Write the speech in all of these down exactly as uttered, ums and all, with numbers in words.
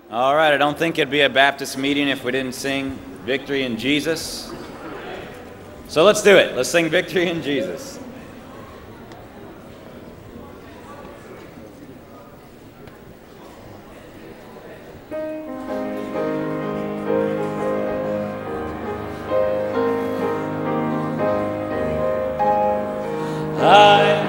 All right, I don't think it'd be a Baptist meeting if we didn't sing Victory in Jesus. So let's do it. Let's sing Victory in Jesus. I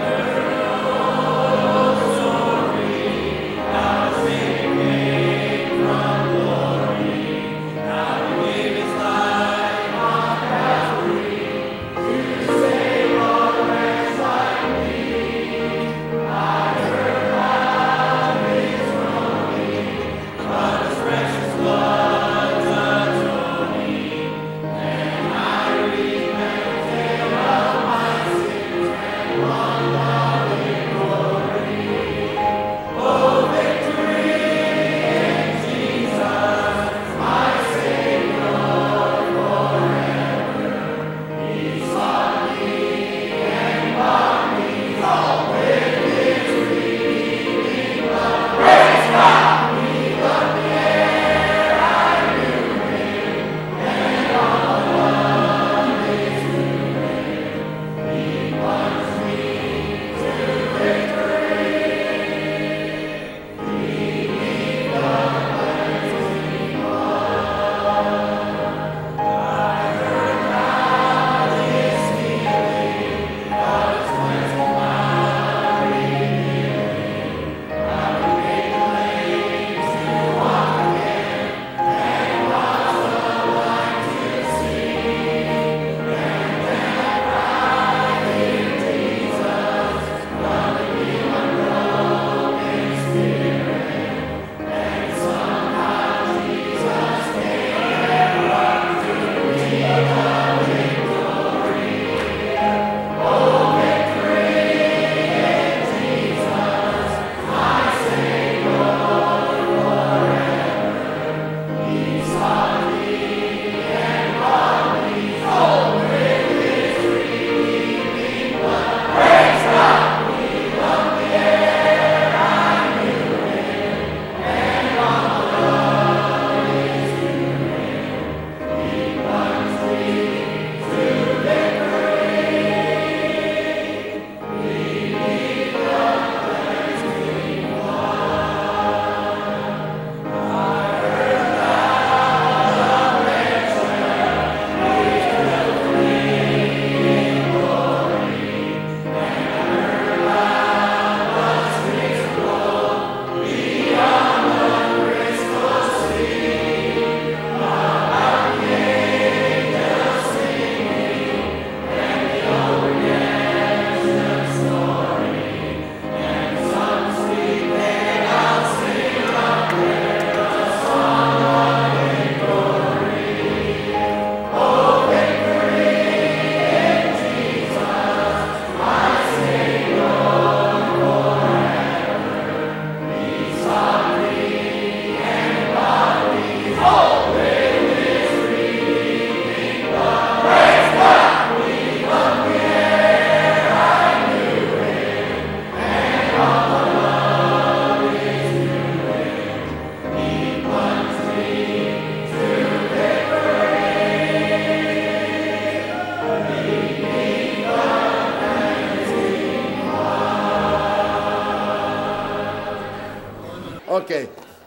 Okay.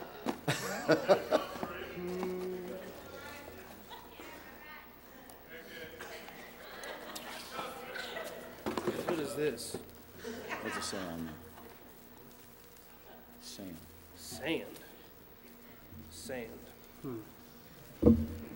What is this? What's it say on there? Sand. Sand. Sand. Hmm.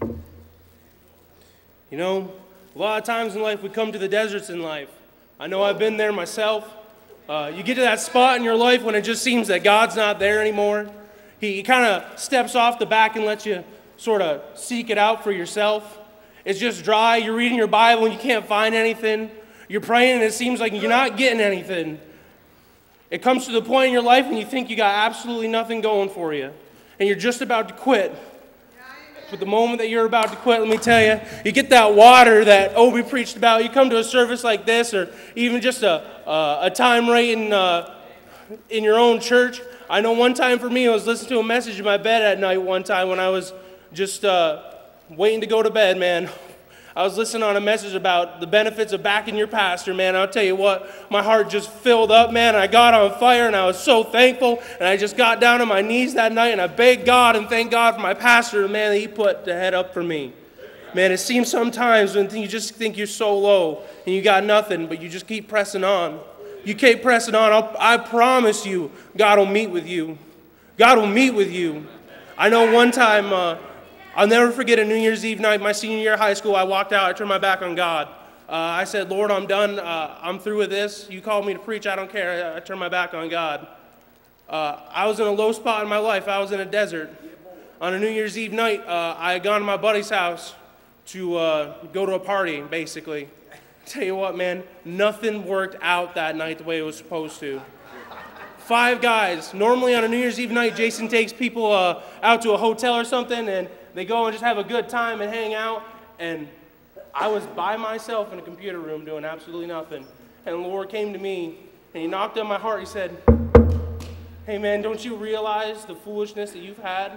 You know, a lot of times in life we come to the deserts in life. I know I've been there myself. Uh, you get to that spot in your life when it just seems that God's not there anymore. He, he kind of steps off the back and lets you sort of seek it out for yourself. It's just dry. You're reading your Bible and you can't find anything. You're praying and it seems like you're not getting anything. It comes to the point in your life when you think you got absolutely nothing going for you. And you're just about to quit. But the moment that you're about to quit, let me tell you, you get that water that Obi preached about. You come to a service like this or even just a, uh, a time right in, uh, in your own church. I know one time for me, I was listening to a message in my bed at night one time when I was just uh, waiting to go to bed, man. I was listening on a message about the benefits of backing your pastor, man. I'll tell you what, my heart just filled up, man. I got on fire, and I was so thankful. And I just got down on my knees that night, and I begged God and thanked God for my pastor, man, that he put the head up for me. Man, it seems sometimes when you just think you're so low and you got nothing, but you just keep pressing on. You keep pressing on. I'll, I promise you, God will meet with you. God will meet with you. I know one time... Uh, I'll never forget a New Year's Eve night, my senior year of high school. I walked out, I turned my back on God. Uh, I said, Lord, I'm done. Uh, I'm through with this. You called me to preach, I don't care. I, I turned my back on God. Uh, I was in a low spot in my life. I was in a desert. On a New Year's Eve night, uh, I had gone to my buddy's house to uh, go to a party, basically. Tell you what, man, nothing worked out that night the way it was supposed to. Five guys. Normally on a New Year's Eve night, Jason takes people uh, out to a hotel or something, and they go and just have a good time and hang out. And I was by myself in a computer room doing absolutely nothing. And the Lord came to me, and he knocked on my heart. He said, hey, man, don't you realize the foolishness that you've had?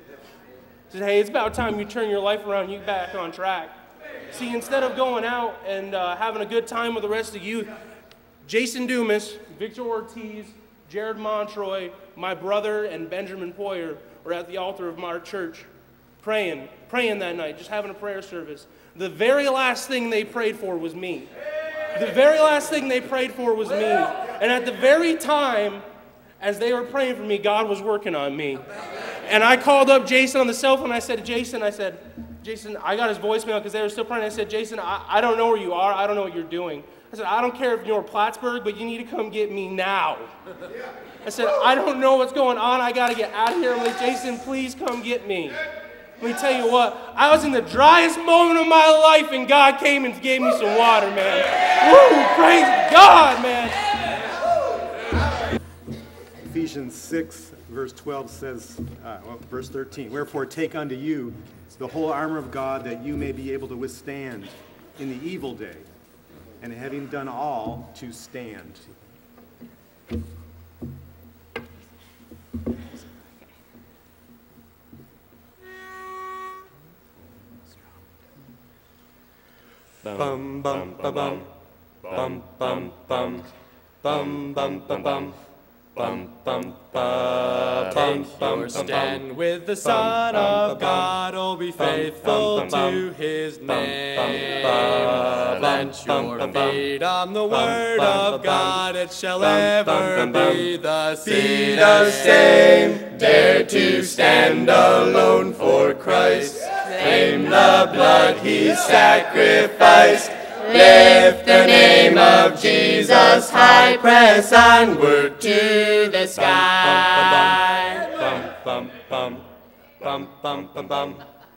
He said, hey, it's about time you turn your life around and you get back on track. See, instead of going out and uh, having a good time with the rest of you, Jason Dumas, Victor Ortiz, Jared Montroy, my brother, and Benjamin Poyer were at the altar of our church praying, praying that night, just having a prayer service. The very last thing they prayed for was me. The very last thing they prayed for was me. And at the very time, as they were praying for me, God was working on me. And I called up Jason on the cell phone. I said, Jason, I said, Jason, I got his voicemail because they were still praying. I said, Jason, I, I don't know where you are. I don't know what you're doing. I said, I don't care if you're in Plattsburgh, but you need to come get me now. I said, I don't know what's going on. I got to get out of here. I'm like, Jason, please come get me. Let me tell you what, I was in the driest moment of my life, and God came and gave me some water, man. Woo, praise God, man. Ephesians six, verse twelve says, uh, well, verse thirteen, wherefore take unto you the whole armor of God, that you may be able to withstand in the evil day, and having done all, to stand. Bum bum ba bum bum bum bum bum bum bum bum bum bum ba bum bum stand with the Son of God. Oh, be faithful to His name. Plant your feet on the Word of God. It shall ever be the same. Dare to stand alone for Christ. Claim the blood He sacrificed. Lift the name of Jesus high. Press onward to the sky. Bum bum bum bum bum bum bum.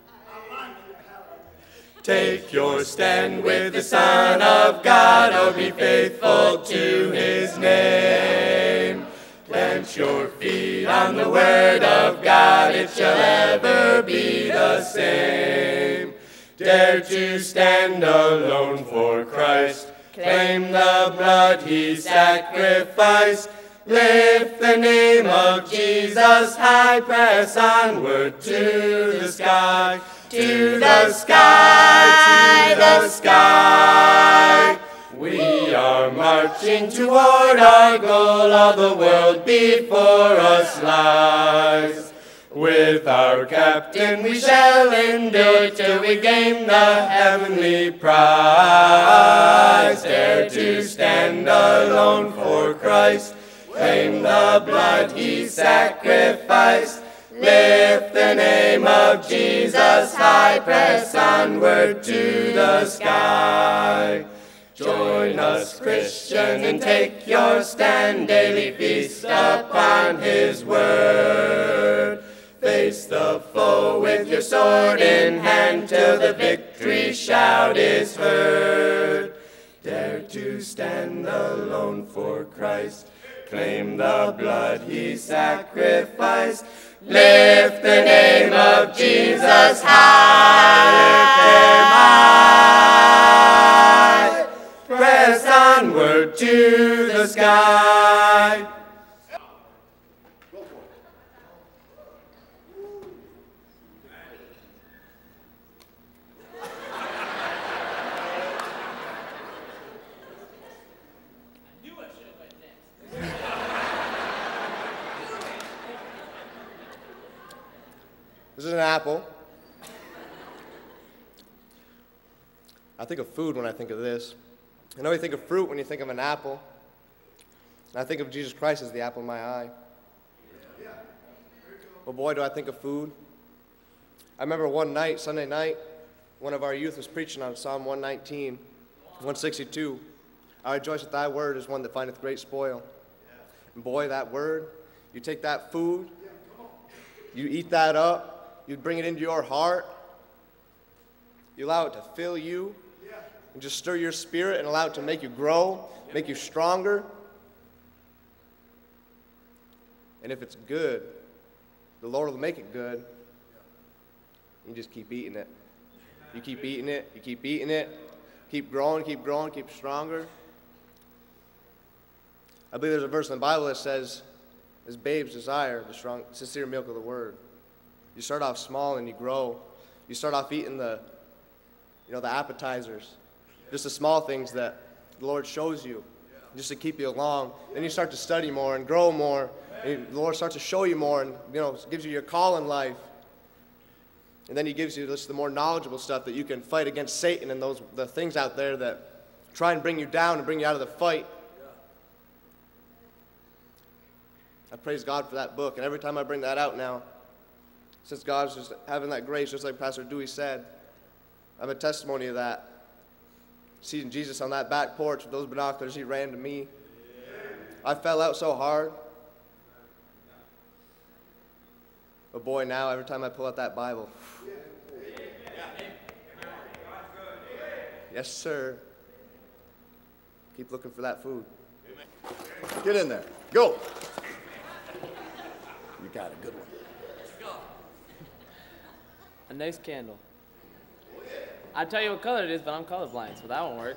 Take your stand with the Son of God. Oh, be faithful to His name. Plant your feet on the Word of God, it shall ever be the same. Dare to stand alone for Christ, claim the blood He sacrificed. Lift the name of Jesus high, press onward to the sky, to the sky, to the sky. We are marching toward our goal, all the world before us lies. With our captain we shall endure till we gain the heavenly prize. Dare to stand alone for Christ, claim the blood He sacrificed. Lift the name of Jesus high, press onward to the sky. Join us, Christian, and take your stand. Daily feast upon His word. Face the foe with your sword in hand till the victory shout is heard. Dare to stand alone for Christ. Claim the blood He sacrificed. Lift the name of Jesus high. Press onward to the sky. apple. I think of food when I think of this. I know you think of fruit when you think of an apple. And I think of Jesus Christ as the apple of my eye. But boy, do I think of food. I remember one night, Sunday night, one of our youth was preaching on Psalm one nineteen, one sixty-two. I rejoice that thy word is one that findeth great spoil. And boy, that word, you take that food, you eat that up, you bring it into your heart, you allow it to fill you, and just stir your spirit and allow it to make you grow, make you stronger. And if it's good, the Lord will make it good. You just keep eating it. You keep eating it, you keep eating it, keep growing, keep growing, keep stronger. I believe there's a verse in the Bible that says, as babes desire the strong, sincere milk of the word. You start off small and you grow. You start off eating the, you know, the appetizers, just the small things that the Lord shows you, just to keep you along. Then you start to study more and grow more, and the Lord starts to show you more, and you know, gives you your call in life. And then He gives you just the more knowledgeable stuff that you can fight against Satan and those the things out there that try and bring you down and bring you out of the fight. I praise God for that book, and every time I bring that out now, since God's just having that grace, just like Pastor Dewey said, I have a testimony of that. Seeing Jesus on that back porch with those binoculars, He ran to me. I fell out so hard. But boy, now every time I pull out that Bible, yes, sir. Keep looking for that food. Get in there. Go. You got a good one. A nice candle. I'd tell you what color it is, but I'm colorblind, so that won't work.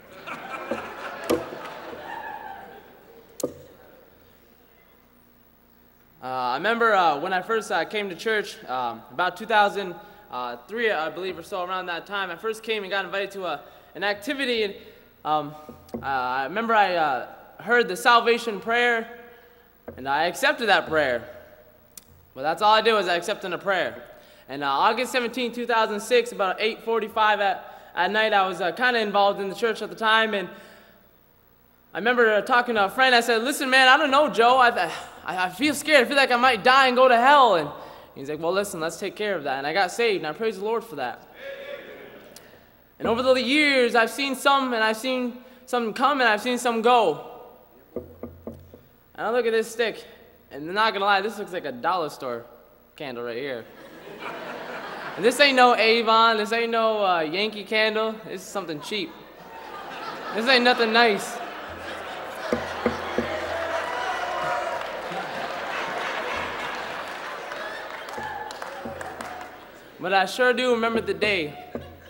Uh, I remember uh, when I first uh, came to church, um, about two thousand three, I believe, or so, around that time. I first came and got invited to a, an activity, and um, uh, I remember I uh, heard the salvation prayer, and I accepted that prayer. Well, that's all I did was I accepted a prayer. And uh, August seventeenth, two thousand six, about eight forty-five at, at night, I was uh, kind of involved in the church at the time, and I remember uh, talking to a friend. I said, listen, man, I don't know, Joe. I, I, I feel scared. I feel like I might die and go to hell. And he's like, well, listen, let's take care of that. And I got saved, and I praise the Lord for that. And over the years, I've seen some, and I've seen some come, and I've seen some go. And I look at this stick, and I'm not going to lie, this looks like a dollar store candle right here. And this ain't no Avon, this ain't no uh, Yankee candle, this is something cheap. This ain't nothing nice. But I sure do remember the day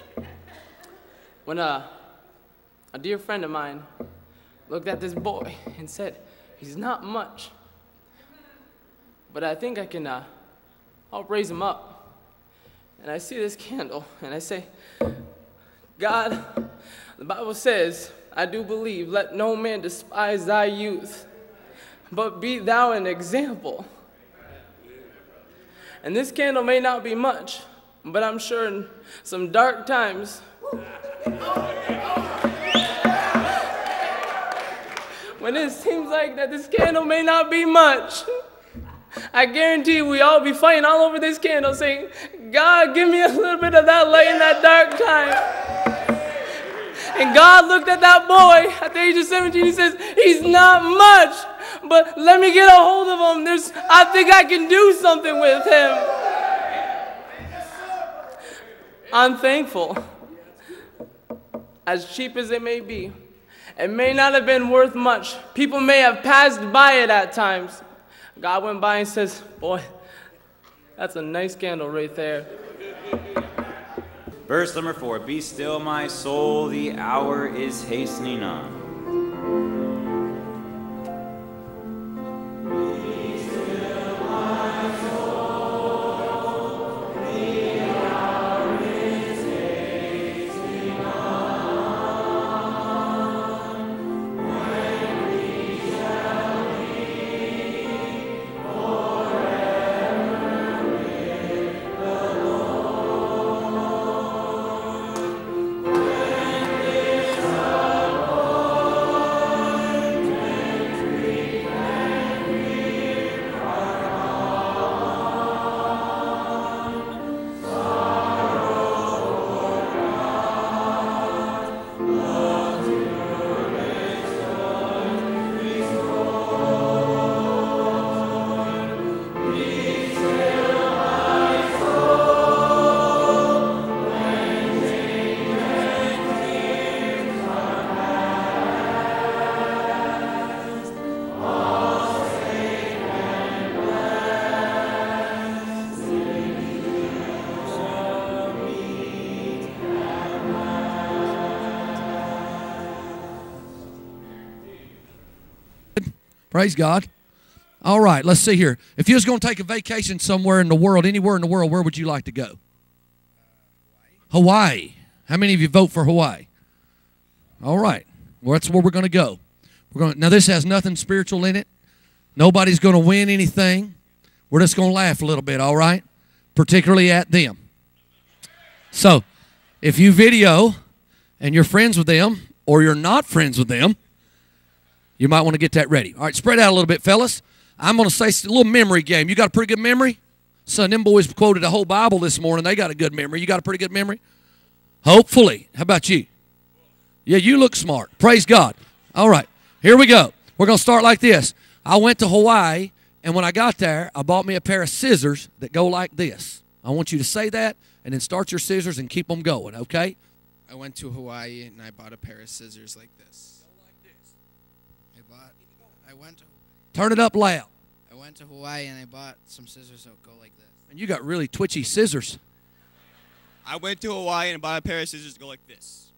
when uh, a dear friend of mine looked at this boy and said, he's not much, but I think I can uh, help raise him up. And I see this candle, and I say, God, the Bible says, I do believe, let no man despise thy youth, but be thou an example. And this candle may not be much, but I'm sure in some dark times, when it seems like that this candle may not be much, I guarantee we all be fighting all over this candle saying, God, give me a little bit of that light in that dark time. And God looked at that boy at the age of seventeen. He says, he's not much, but let me get a hold of him. There's, I think I can do something with him. I'm thankful. As cheap as it may be, it may not have been worth much. People may have passed by it at times. God went by and says, boy, that's a nice candle right there. Verse number four, be still my soul, the hour is hastening on. Praise God. All right, let's see here. If you was going to take a vacation somewhere in the world, anywhere in the world, where would you like to go? Hawaii. How many of you vote for Hawaii? All right. Well, that's where we're going to go. We're going to, now, this has nothing spiritual in it. Nobody's going to win anything. We're just going to laugh a little bit, all right? Particularly at them. So, if you video and you're friends with them or you're not friends with them, you might want to get that ready. All right, spread out a little bit, fellas. I'm going to say a little memory game. You got a pretty good memory? Son, them boys quoted a whole Bible this morning. They got a good memory. You got a pretty good memory? Hopefully. How about you? Yeah, you look smart. Praise God. All right, here we go. We're going to start like this. I went to Hawaii, and when I got there, I bought me a pair of scissors that go like this. I want you to say that, and then start your scissors and keep them going, okay? I went to Hawaii, and I bought a pair of scissors like this. Go like this. I bought, I went to, Turn it up loud. I went to Hawaii, and I bought some scissors that go like this. And you got really twitchy scissors. I went to Hawaii and bought a pair of scissors that go like this.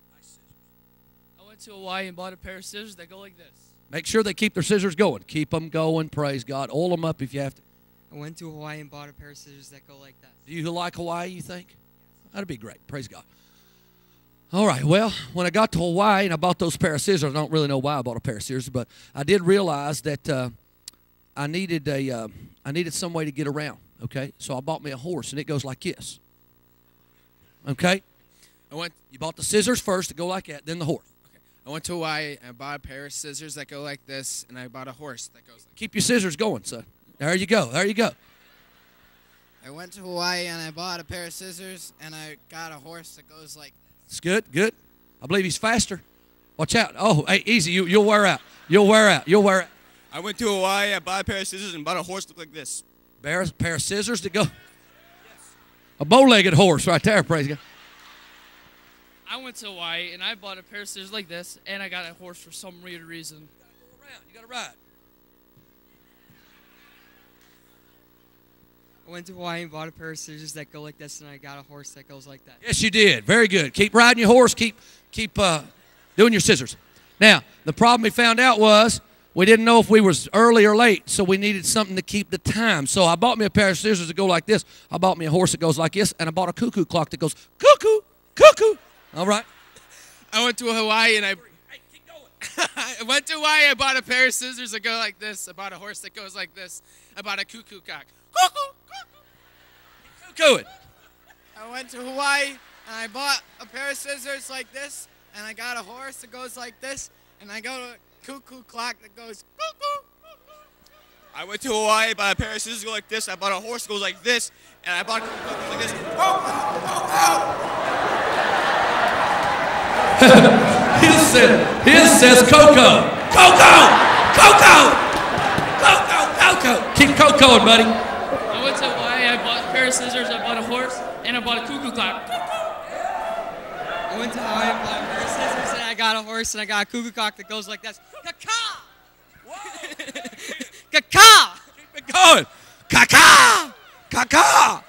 I went to Hawaii and bought a pair of scissors that go like this. Make sure they keep their scissors going. Keep them going, praise God. Oil them up if you have to. I went to Hawaii and bought a pair of scissors that go like that. Do you like Hawaii, you think? That'd be great, praise God. All right, well, when I got to Hawaii and I bought those pair of scissors, I don't really know why I bought a pair of scissors, but I did realize that uh, I needed a, uh, I needed some way to get around, okay? So I bought me a horse, and it goes like this, okay? I went. You bought the scissors first to go like that, then the horse. I went to Hawaii, and I bought a pair of scissors that go like this, and I bought a horse that goes like Keep your scissors going, son. There you go, there you go. I went to Hawaii, and I bought a pair of scissors, and I got a horse that goes like this. It's good, good. I believe he's faster. Watch out. Oh, hey, easy. You, you'll wear out. You'll wear out. You'll wear out. I went to Hawaii, I bought a pair of scissors and bought a horse that looked like this. Bear, pair of scissors to go. A bow-legged horse right there, praise God. I went to Hawaii and I bought a pair of scissors like this, and I got a horse for some weird reason. You got to ride. I went to Hawaii and bought a pair of scissors that go like this, and I got a horse that goes like that. Yes, you did. Very good. Keep riding your horse. Keep keep uh, doing your scissors. Now, the problem we found out was we didn't know if we was early or late, so we needed something to keep the time. So I bought me a pair of scissors that go like this. I bought me a horse that goes like this, and I bought a cuckoo clock that goes cuckoo, cuckoo. All right. I went to Hawaii, and I... Hey, keep going. I went to Hawaii, I bought a pair of scissors that go like this. I bought a horse that goes like this. I bought a cuckoo cock. Cuckoo, cuckoo. Cuckooing. I went to Hawaii, and I bought a pair of scissors like this, and I got a horse that goes like this, and I got a cuckoo clock that goes cuckoo, cuckoo. I went to Hawaii, bought a pair of scissors that go like this, I bought a horse that goes like this, and I bought a cuckoo clock like this. Oh, oh, oh. His says, his says Coco. Coco! Coco! Coco! Coco! Keep Cocoing, buddy. I went to Hawaii, I bought a pair of scissors, I bought a horse, and I bought a cuckoo clock. I went to Hawaii and bought a pair of scissors, and I got a horse, and I got a cuckoo cock that goes like this. Caca! Caca! Keep it going. Caca! Caca!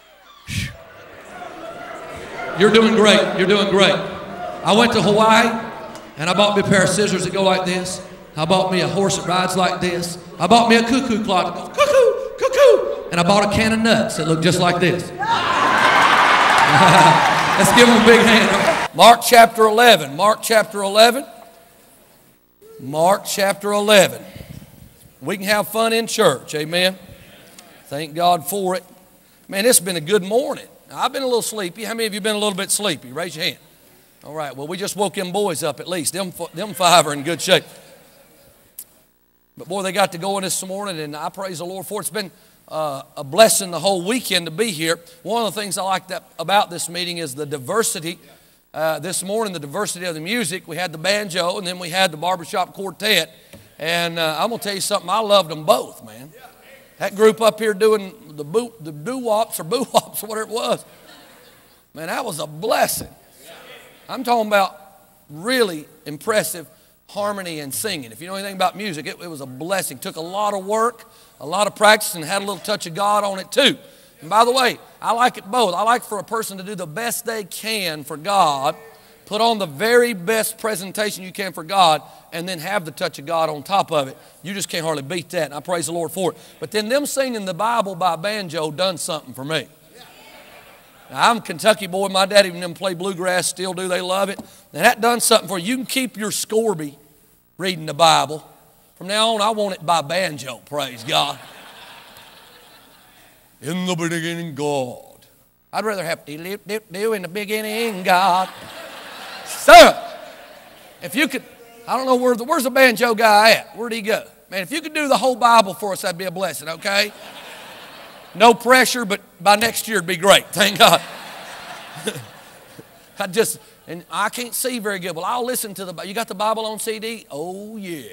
You're doing great. You're doing great. I went to Hawaii, and I bought me a pair of scissors that go like this. I bought me a horse that rides like this. I bought me a cuckoo clock that goes cuckoo, cuckoo. And I bought a can of nuts that look just like this. Let's give them a big hand. Mark chapter eleven. Mark chapter eleven. Mark chapter eleven. We can have fun in church. Amen. Thank God for it. Man, it's been a good morning. I've been a little sleepy. How many of you been a little bit sleepy? Raise your hand. All right. Well, we just woke them boys up at least. Them, them five are in good shape. But boy, they got to go in this morning, and I praise the Lord for it. It's been uh, a blessing the whole weekend to be here. One of the things I like that, about this meeting is the diversity. Uh, this morning, the diversity of the music. We had the banjo, and then we had the barbershop quartet. And uh, I'm going to tell you something, I loved them both, man. That group up here doing the boo, the doo-wops or boo-wops, whatever it was. Man, that was a blessing. I'm talking about really impressive harmony and singing. If you know anything about music, it, it was a blessing. Took a lot of work, a lot of practice, and had a little touch of God on it too. And by the way, I like it both. I like for a person to do the best they can for God, Put on the very best presentation you can for God, and then have the touch of God on top of it. You just can't hardly beat that, and I praise the Lord for it. But then them singing the Bible by banjo done something for me. Now, I'm a Kentucky boy. My daddy and them play bluegrass, still do. They love it. And that done something for you. You can keep your Scorby reading the Bible. From now on, I want it by banjo, praise God. In the beginning, God. I'd rather have dip, dip, do in the beginning, God. Sir, if you could, I don't know, where the, where's the banjo guy at? Where'd he go? Man, if you could do the whole Bible for us, that'd be a blessing, okay? No pressure, but by next year it'd be great, thank God. I just, and I can't see very good. Well, I'll listen to the, you got the Bible on C D? Oh, yeah.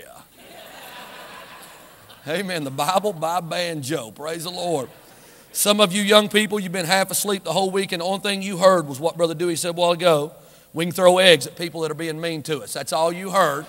Amen, the Bible by banjo, praise the Lord. Some of you young people, you've been half asleep the whole week, and the only thing you heard was what Brother Dewey said a while ago. We can throw eggs at people that are being mean to us. That's all you heard.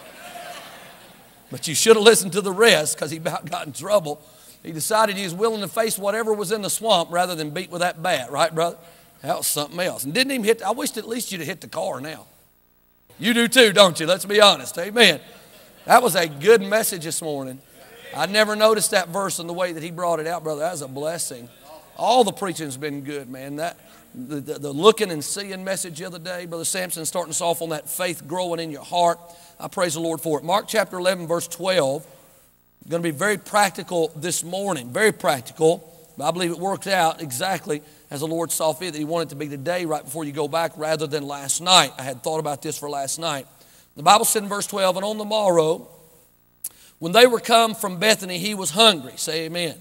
But you should have listened to the rest, because he about got in trouble. He decided he was willing to face whatever was in the swamp rather than beat with that bat. Right, brother? That was something else. And didn't even hit, I wished at least you'd have hit the car now. You do too, don't you? Let's be honest. Amen. That was a good message this morning. I never noticed that verse in the way that he brought it out, brother. That was a blessing. All the preaching's been good, man. That the, the, the looking and seeing message the other day, Brother Sampson, starting us off on that faith growing in your heart. I praise the Lord for it. Mark chapter eleven, verse twelve. Going to be very practical this morning. Very practical. But I believe it worked out exactly as the Lord saw fit, that He wanted it to be today right before you go back rather than last night. I had thought about this for last night. The Bible said in verse twelve, and on the morrow, when they were come from Bethany, He was hungry. Say amen.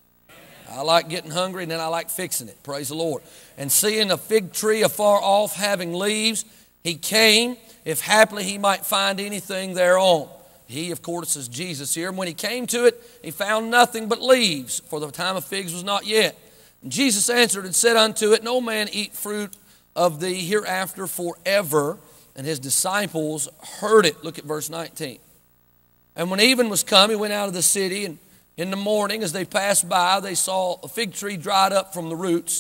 I like getting hungry, and then I like fixing it. Praise the Lord. And seeing a fig tree afar off having leaves, He came, if haply He might find anything thereon. He, of course, is Jesus here. And when He came to it, He found nothing but leaves, for the time of figs was not yet. And Jesus answered and said unto it, no man eat fruit of thee hereafter forever. And His disciples heard it. Look at verse nineteen. And when even was come, He went out of the city, and in the morning, as they passed by, they saw a fig tree dried up from the roots.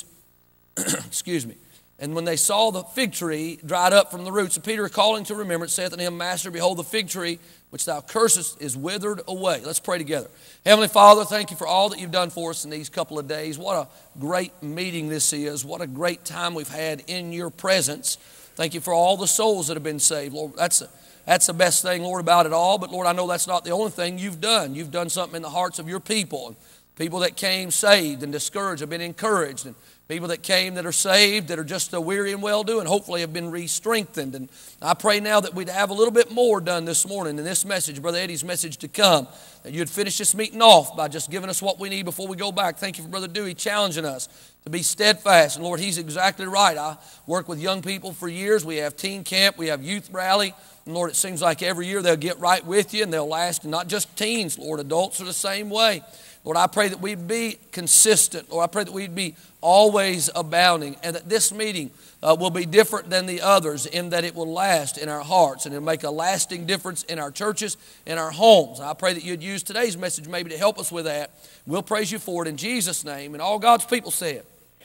Excuse me. And when they saw the fig tree dried up from the roots, and Peter, calling to remembrance, saith unto him, Master, behold, the fig tree which thou cursest is withered away. Let's pray together. Heavenly Father, thank you for all that you've done for us in these couple of days. What a great meeting this is. What a great time we've had in your presence. Thank you for all the souls that have been saved. Lord, that's a That's the best thing, Lord, about it all. But, Lord, I know that's not the only thing you've done. You've done something in the hearts of your people. And people that came saved and discouraged have been encouraged. And people that came that are saved, that are just uh, weary and well-doing, hopefully have been re-strengthened. And I pray now that we'd have a little bit more done this morning in this message, Brother Eddie's message to come. That you'd finish this meeting off by just giving us what we need before we go back. Thank you for Brother Dewey challenging us to be steadfast. And, Lord, he's exactly right. I work with young people for years. We have teen camp. We have youth rally. And Lord, it seems like every year they'll get right with you and they'll last. And not just teens, Lord, adults are the same way. Lord, I pray that we'd be consistent. Lord, I pray that we'd be always abounding, and that this meeting uh, will be different than the others in that it will last in our hearts and it'll make a lasting difference in our churches, in our homes. I pray that you'd use today's message maybe to help us with that. We'll praise you for it in Jesus' name. And all God's people said.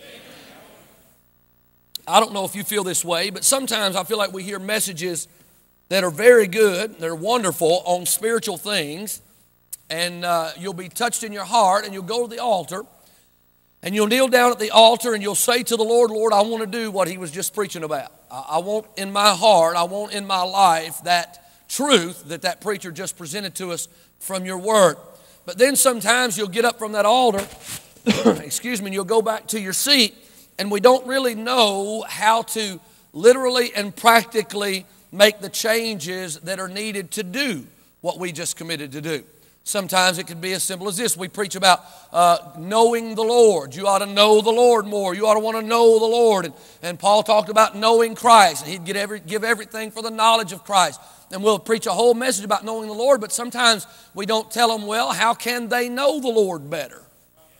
I don't know if you feel this way, but sometimes I feel like we hear messages that are very good, they're wonderful on spiritual things, and uh, you'll be touched in your heart, and you'll go to the altar, and you'll kneel down at the altar, and you'll say to the Lord, Lord, I want to do what he was just preaching about. I, I want in my heart, I want in my life that truth that that preacher just presented to us from your word. But then sometimes you'll get up from that altar, excuse me, and you'll go back to your seat, and we don't really know how to literally and practically make the changes that are needed to do what we just committed to do. Sometimes it could be as simple as this. We preach about uh, knowing the Lord. You ought to know the Lord more. You ought to want to know the Lord. And, and Paul talked about knowing Christ. And he'd get every, give everything for the knowledge of Christ. And we'll preach a whole message about knowing the Lord, but sometimes we don't tell them, well, how can they know the Lord better?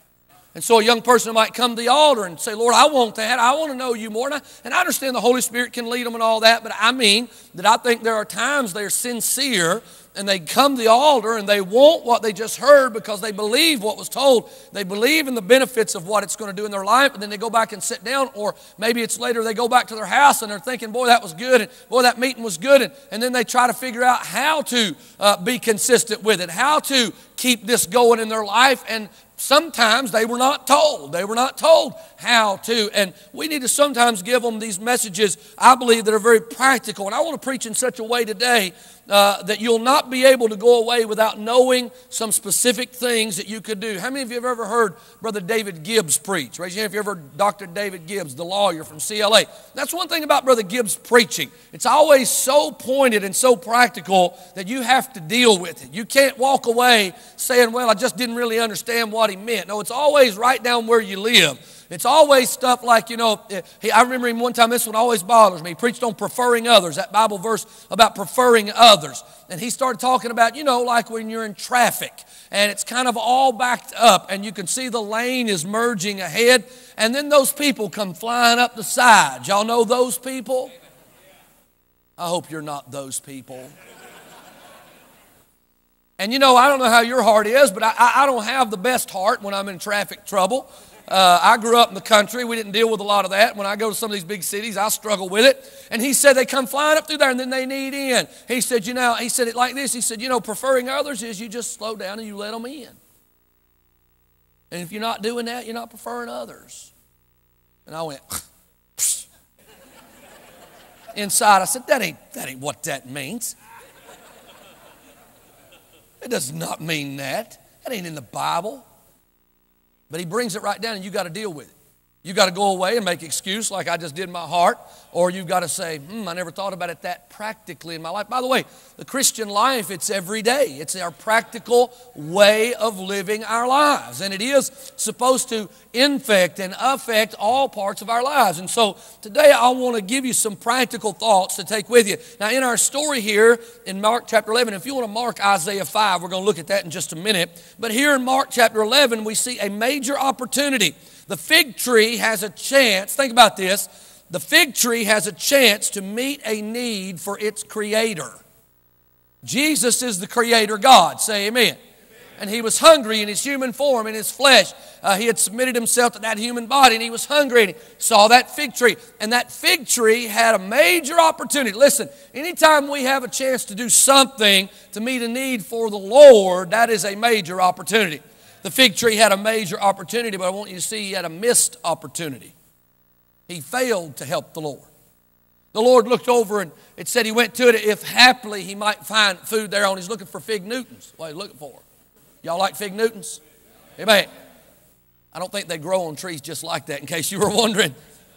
And so a young person might come to the altar and say, Lord, I want that. I want to know you more. And I, and I understand the Holy Spirit can lead them and all that, but I mean that I think there are times they're sincere and they come to the altar and they want what they just heard because they believe what was told. They believe in the benefits of what it's going to do in their life, and then they go back and sit down, or maybe it's later they go back to their house and they're thinking, boy, that was good, and boy, that meeting was good, and, and then they try to figure out how to uh, be consistent with it, how to keep this going in their life, and sometimes they were not told. They were not told how to. And we need to sometimes give them these messages, I believe, that are very practical. And I want to preach in such a way today uh, that you'll not be able to go away without knowing some specific things that you could do. How many of you have ever heard Brother David Gibbs preach? Raise your hand if you ever heard Doctor David Gibbs, the lawyer from C L A. That's one thing about Brother Gibbs preaching. It's always so pointed and so practical that you have to deal with it. You can't walk away saying, well, I just didn't really understand what he meant. No, it's always right down where you live. It's always stuff like, you know, he, I remember him one time, this one always bothers me. He preached on preferring others, that Bible verse about preferring others. And he started talking about, you know, like when you're in traffic and it's kind of all backed up and you can see the lane is merging ahead, and then those people come flying up the side. Y'all know those people? I hope you're not those people. And you know, I don't know how your heart is, but I, I don't have the best heart when I'm in traffic trouble. Uh, I grew up in the country. We didn't deal with a lot of that. When I go to some of these big cities, I struggle with it. And he said they come flying up through there and then they need in. He said, you know, he said it like this. He said, you know, preferring others is you just slow down and you let them in. And if you're not doing that, you're not preferring others. And I went, inside, I said, that ain't, that ain't what that means. It does not mean that. That ain't in the Bible. But he brings it right down and you got to deal with it. You got to go away and make excuse like I just did in my heart, or you've got to say, hmm, I never thought about it that practically in my life. By the way, the Christian life, it's every day. It's our practical way of living our lives. And it is supposed to infect and affect all parts of our lives. And so today I want to give you some practical thoughts to take with you. Now in our story here in Mark chapter eleven, if you want to mark Isaiah five, we're going to look at that in just a minute. But here in Mark chapter eleven, we see a major opportunity. The fig tree has a chance, think about this, the fig tree has a chance to meet a need for its creator. Jesus is the creator God, say amen. And he was hungry in his human form, in his flesh. Uh, he had submitted himself to that human body and he was hungry and he saw that fig tree. And that fig tree had a major opportunity. Listen, anytime we have a chance to do something to meet a need for the Lord, that is a major opportunity. The fig tree had a major opportunity, but I want you to see he had a missed opportunity. He failed to help the Lord. The Lord looked over and it said he went to it if happily he might find food there on. He's looking for fig Newtons. What are you looking for? Y'all like fig Newtons? Amen. I don't think they grow on trees just like that, in case you were wondering.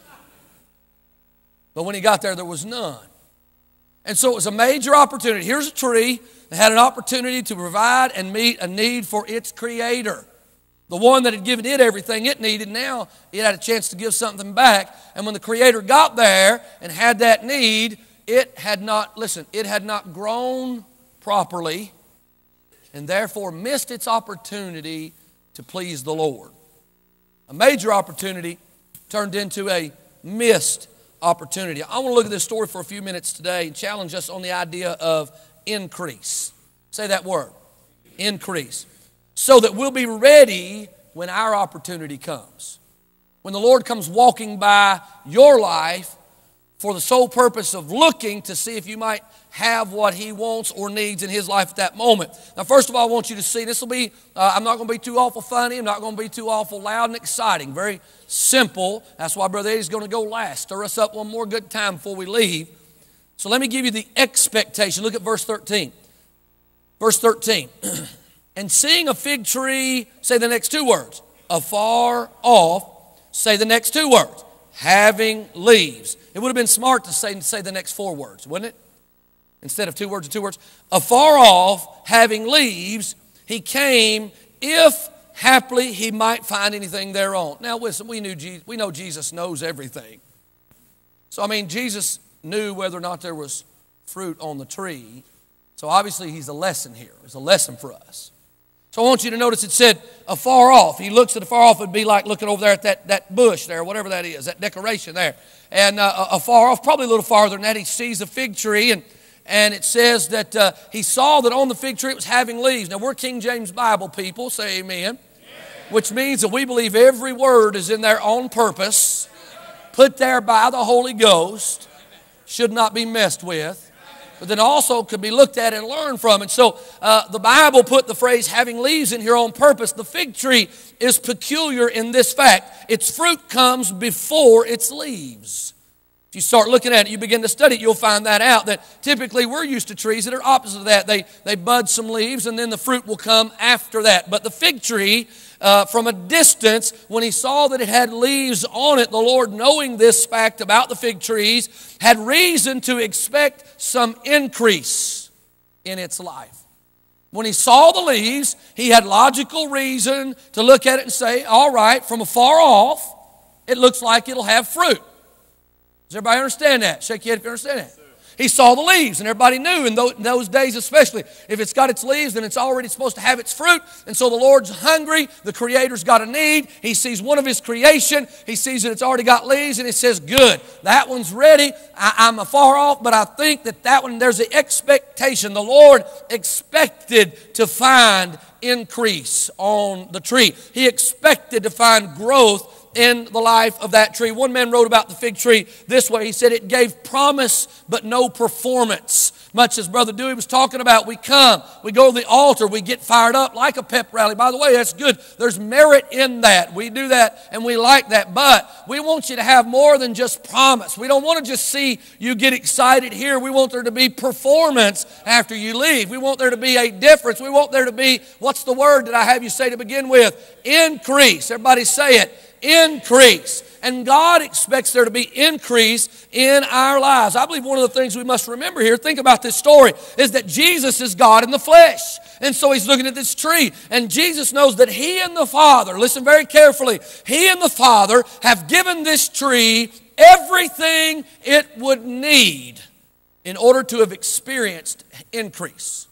But when he got there, there was none. And so it was a major opportunity. Here's a tree that had an opportunity to provide and meet a need for its creator. The one that had given it everything it needed, now it had a chance to give something back. And when the creator got there and had that need, it had not, listen, it had not grown properly and therefore missed its opportunity to please the Lord. A major opportunity turned into a missed opportunity. I want to look at this story for a few minutes today and challenge us on the idea of increase. Say that word, increase. So that we'll be ready when our opportunity comes. When the Lord comes walking by your life for the sole purpose of looking to see if you might have what he wants or needs in his life at that moment. Now, first of all, I want you to see, this will be, uh, I'm not going to be too awful funny. I'm not going to be too awful loud and exciting. Very simple. That's why Brother Eddie's going to go last. Stir us up one more good time before we leave. So let me give you the expectation. Look at verse thirteen. Verse thirteen. And seeing a fig tree, say the next two words. Afar off, say the next two words. Having leaves. It would have been smart to say, say the next four words, wouldn't it? Instead of two words or two words. Afar off, having leaves, he came, if haply he might find anything thereon. Now listen, we knew Jesus, we know Jesus knows everything. So I mean, Jesus knew whether or not there was fruit on the tree. So obviously he's a lesson here. It's a lesson for us. So I want you to notice it said afar off. He looks at afar off, it would be like looking over there at that, that bush there, whatever that is, that decoration there. And uh, afar off, probably a little farther than that, he sees a fig tree, and, and it says that uh, he saw that on the fig tree it was having leaves. Now, we're King James Bible people, say amen. Which means that we believe every word is in there on purpose, put there by the Holy Ghost, should not be messed with, but then also could be looked at and learned from. And so uh, the Bible put the phrase having leaves in here on purpose. The fig tree is peculiar in this fact. Its fruit comes before its leaves. If you start looking at it, you begin to study it, you'll find that out, that typically we're used to trees that are opposite of that. They, they bud some leaves and then the fruit will come after that. But the fig tree, uh, from a distance, when he saw that it had leaves on it, the Lord, knowing this fact about the fig trees, had reason to expect some increase in its life. When he saw the leaves, he had logical reason to look at it and say, all right, from afar off, it looks like it'll have fruit. Does everybody understand that? Shake your head if you understand that. He saw the leaves, and everybody knew in those days especially, if it's got its leaves, then it's already supposed to have its fruit. And so the Lord's hungry. The Creator's got a need. He sees one of His creation. He sees that it's already got leaves, and He says, good, that one's ready. I, I'm afar off, but I think that that one, there's an expectation. The Lord expected to find increase on the tree. He expected to find growth in the life of that tree. One man wrote about the fig tree this way. He said it gave promise but no performance. Much as Brother Dewey was talking about, we come, we go to the altar, we get fired up like a pep rally. By the way, that's good. There's merit in that. We do that and we like that. But we want you to have more than just promise. We don't want to just see you get excited here. We want there to be performance after you leave. We want there to be a difference. We want there to be, what's the word that I have you say to begin with? Increase. Everybody say it. Increase. And God expects there to be increase in our lives. I believe one of the things we must remember here, think about this story, is that Jesus is God in the flesh. And so He's looking at this tree. And Jesus knows that He and the Father, listen very carefully, He and the Father have given this tree everything it would need in order to have experienced increase.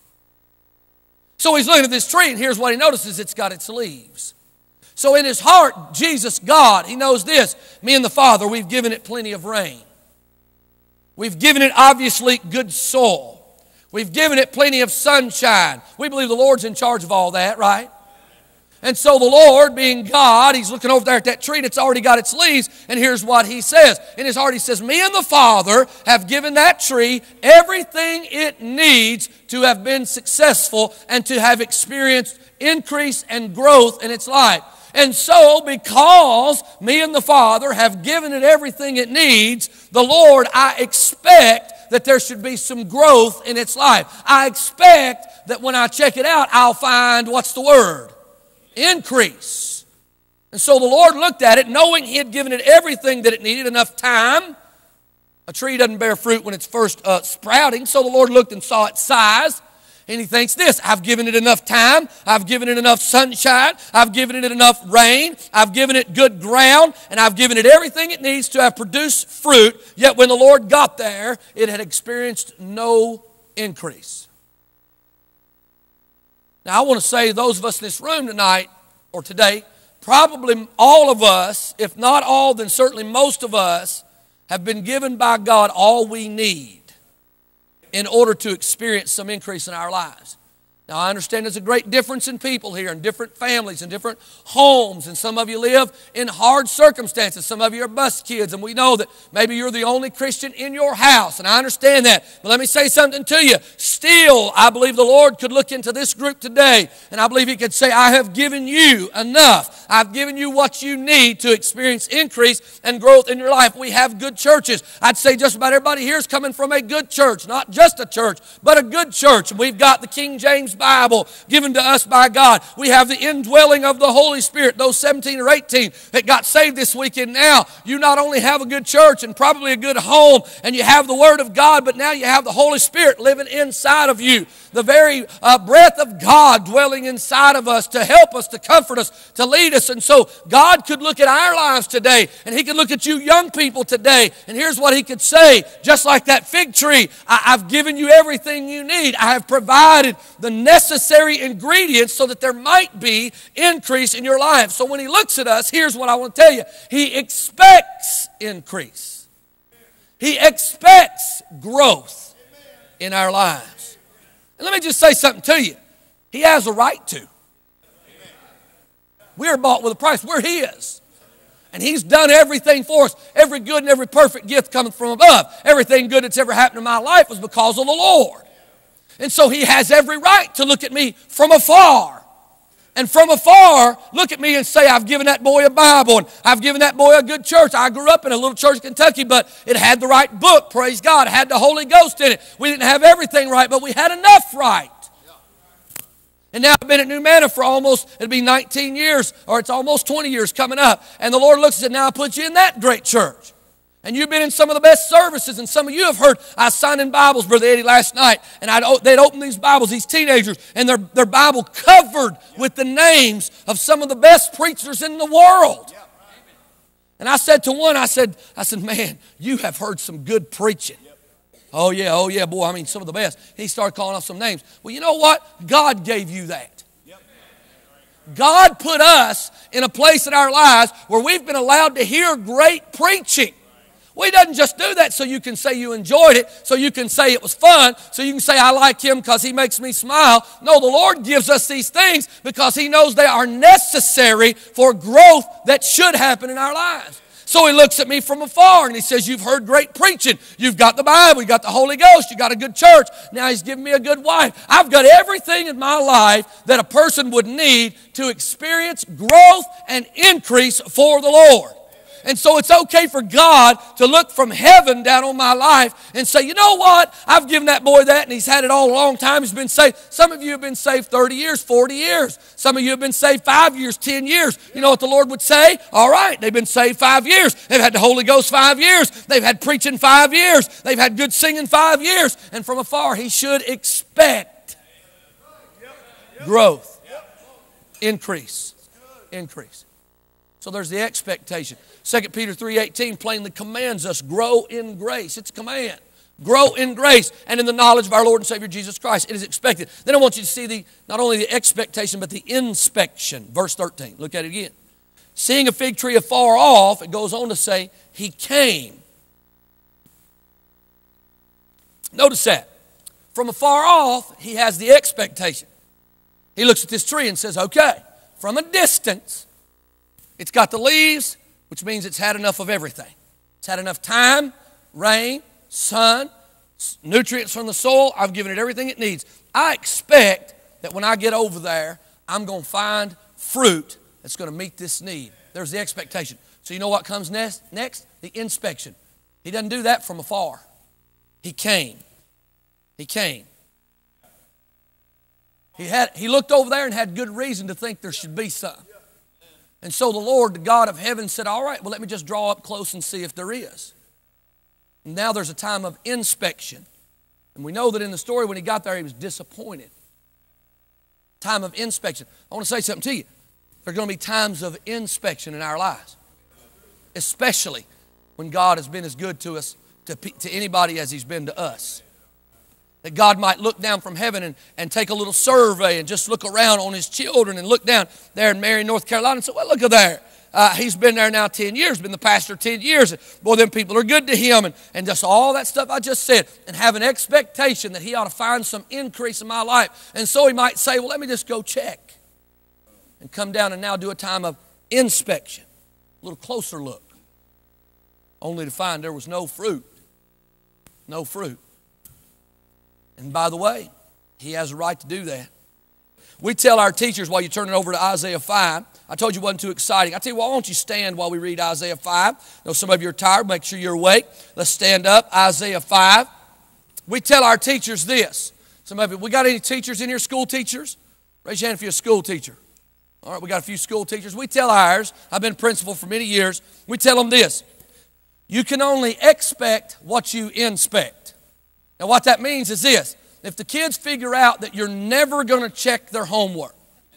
So He's looking at this tree, and here's what He notices. It's got its leaves. So in His heart, Jesus, God, He knows this. Me and the Father, we've given it plenty of rain. We've given it, obviously, good soil. We've given it plenty of sunshine. We believe the Lord's in charge of all that, right? And so the Lord, being God, He's looking over there at that tree and it's already got its leaves. And here's what He says. In His heart, He says, me and the Father have given that tree everything it needs to have been successful and to have experienced increase and growth in its life. And so, because me and the Father have given it everything it needs, the Lord, I expect that there should be some growth in its life. I expect that when I check it out, I'll find, what's the word? Increase. And so the Lord looked at it, knowing He had given it everything that it needed, enough time. A tree doesn't bear fruit when it's first uh, sprouting, so the Lord looked and saw its size. And He thinks this, I've given it enough time, I've given it enough sunshine, I've given it enough rain, I've given it good ground, and I've given it everything it needs to have produced fruit, yet when the Lord got there, it had experienced no increase. Now I want to say those of us in this room tonight, or today, probably all of us, if not all, then certainly most of us, have been given by God all we need in order to experience some increase in our lives. Now, I understand there's a great difference in people here, and different families, and different homes, and some of you live in hard circumstances. Some of you are bus kids, and we know that maybe you're the only Christian in your house, and I understand that. But let me say something to you. Still, I believe the Lord could look into this group today, and I believe He could say, I have given you enough. I've given you what you need to experience increase and growth in your life. We have good churches. I'd say just about everybody here is coming from a good church, not just a church, but a good church. And we've got the King James Bible given to us by God. We have the indwelling of the Holy Spirit. Those seventeen or eighteen that got saved this weekend, now you not only have a good church and probably a good home, and you have the Word of God, but now you have the Holy Spirit living inside of you. The very uh, breath of God dwelling inside of us to help us, to comfort us, to lead us, this. And so God could look at our lives today, and He could look at you young people today, and here's what He could say, just like that fig tree, I, I've given you everything you need. I have provided the necessary ingredients so that there might be increase in your life. So when He looks at us, here's what I want to tell you. He expects increase. He expects growth in our lives. And let me just say something to you. He has a right to. We are bought with a price. We're His. And He's done everything for us. Every good and every perfect gift cometh from above. Everything good that's ever happened in my life was because of the Lord. And so He has every right to look at me from afar. And from afar, look at me and say, I've given that boy a Bible, and I've given that boy a good church. I grew up in a little church in Kentucky, but it had the right book, praise God. It had the Holy Ghost in it. We didn't have everything right, but we had enough right. And now I've been at New Manna for almost, it'll be nineteen years, or it's almost twenty years coming up. And the Lord looks and said, now I put you in that great church. And you've been in some of the best services, and some of you have heard, I was signing Bibles, Brother Eddie, last night, and I'd, they'd open these Bibles, these teenagers, and their, their Bible covered with the names of some of the best preachers in the world. And I said to one, I said, I said, man, you have heard some good preaching. Oh yeah, oh yeah, boy, I mean some of the best. He started calling off some names. Well, you know what? God gave you that. God put us in a place in our lives where we've been allowed to hear great preaching. Well, He doesn't just do that so you can say you enjoyed it, so you can say it was fun, so you can say I like Him because He makes me smile. No, the Lord gives us these things because He knows they are necessary for growth that should happen in our lives. So He looks at me from afar and He says, you've heard great preaching. You've got the Bible. You've got the Holy Ghost. You've got a good church. Now He's given me a good wife. I've got everything in my life that a person would need to experience growth and increase for the Lord. And so it's okay for God to look from heaven down on my life and say, you know what? I've given that boy that, and he's had it all a long time. He's been saved. Some of you have been saved thirty years, forty years. Some of you have been saved five years, ten years. You know what the Lord would say? All right, they've been saved five years. They've had the Holy Ghost five years. They've had preaching five years. They've had good singing five years. And from afar, He should expect growth, increase, increase. So there's the expectation. Second Peter three eighteen plainly commands us, grow in grace. It's a command. Grow in grace and in the knowledge of our Lord and Savior Jesus Christ. It is expected. Then I want you to see the not only the expectation, but the inspection. Verse thirteen. Look at it again. Seeing a fig tree afar off, it goes on to say, He came. Notice that. From afar off, He has the expectation. He looks at this tree and says, okay, from a distance, it's got the leaves, which means it's had enough of everything. It's had enough time, rain, sun, nutrients from the soil. I've given it everything it needs. I expect that when I get over there, I'm going to find fruit that's going to meet this need. There's the expectation. So you know what comes next? Next, the inspection. He doesn't do that from afar. He came. He came. He, had, he looked over there and had good reason to think there should be some. And so the Lord, the God of heaven, said, all right, well, let me just draw up close and see if there is. And now there's a time of inspection. And we know that in the story when He got there, He was disappointed. Time of inspection. I want to say something to you. There are going to be times of inspection in our lives. Especially when God has been as good to us, to, to anybody as He's been to us. That God might look down from heaven and, and take a little survey and just look around on His children and look down there in Marion, North Carolina and say, well, look at there. Uh, he's been there now ten years, been the pastor ten years. Boy, them people are good to him. And, and just all that stuff I just said. And have an expectation that he ought to find some increase in my life. And so He might say, well, let me just go check. And come down and now do a time of inspection. A little closer look. Only to find there was no fruit. No fruit. And by the way, He has a right to do that. We tell our teachers while you turn it over to Isaiah five. I told you it wasn't too exciting. I tell you what, why don't you stand while we read Isaiah five? I know some of you are tired. Make sure you're awake. Let's stand up. Isaiah five. We tell our teachers this. Some of you, we got any teachers in here, school teachers? Raise your hand if you're a school teacher. All right, we got a few school teachers. We tell ours, I've been principal for many years, we tell them this. You can only expect what you inspect. Now what that means is this. If the kids figure out that you're never going to check their homework,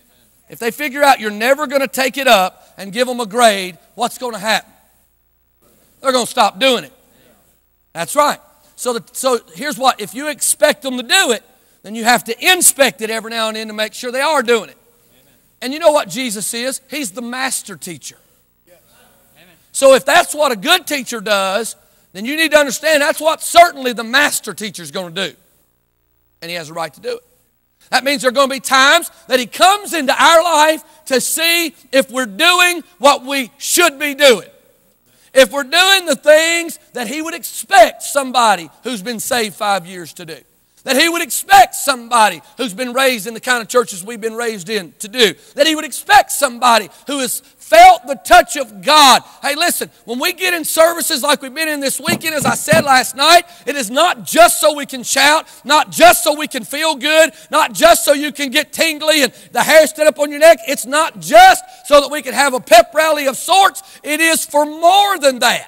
If they figure out you're never going to take it up and give them a grade, what's going to happen? They're going to stop doing it. That's right. So, the, so here's what. If you expect them to do it, then you have to inspect it every now and then to make sure they are doing it. Amen. And you know what Jesus is? He's the master teacher. Yes. So if that's what a good teacher does, then you need to understand that's what certainly the master teacher is going to do. And he has a right to do it. That means there are going to be times that he comes into our life to see if we're doing what we should be doing. If we're doing the things that he would expect somebody who's been saved five years to do. That he would expect somebody who's been raised in the kind of churches we've been raised in to do. That he would expect somebody who has felt the touch of God. Hey, listen, when we get in services like we've been in this weekend, as I said last night, it is not just so we can shout, not just so we can feel good, not just so you can get tingly and the hair stand up on your neck. It's not just so that we can have a pep rally of sorts. It is for more than that.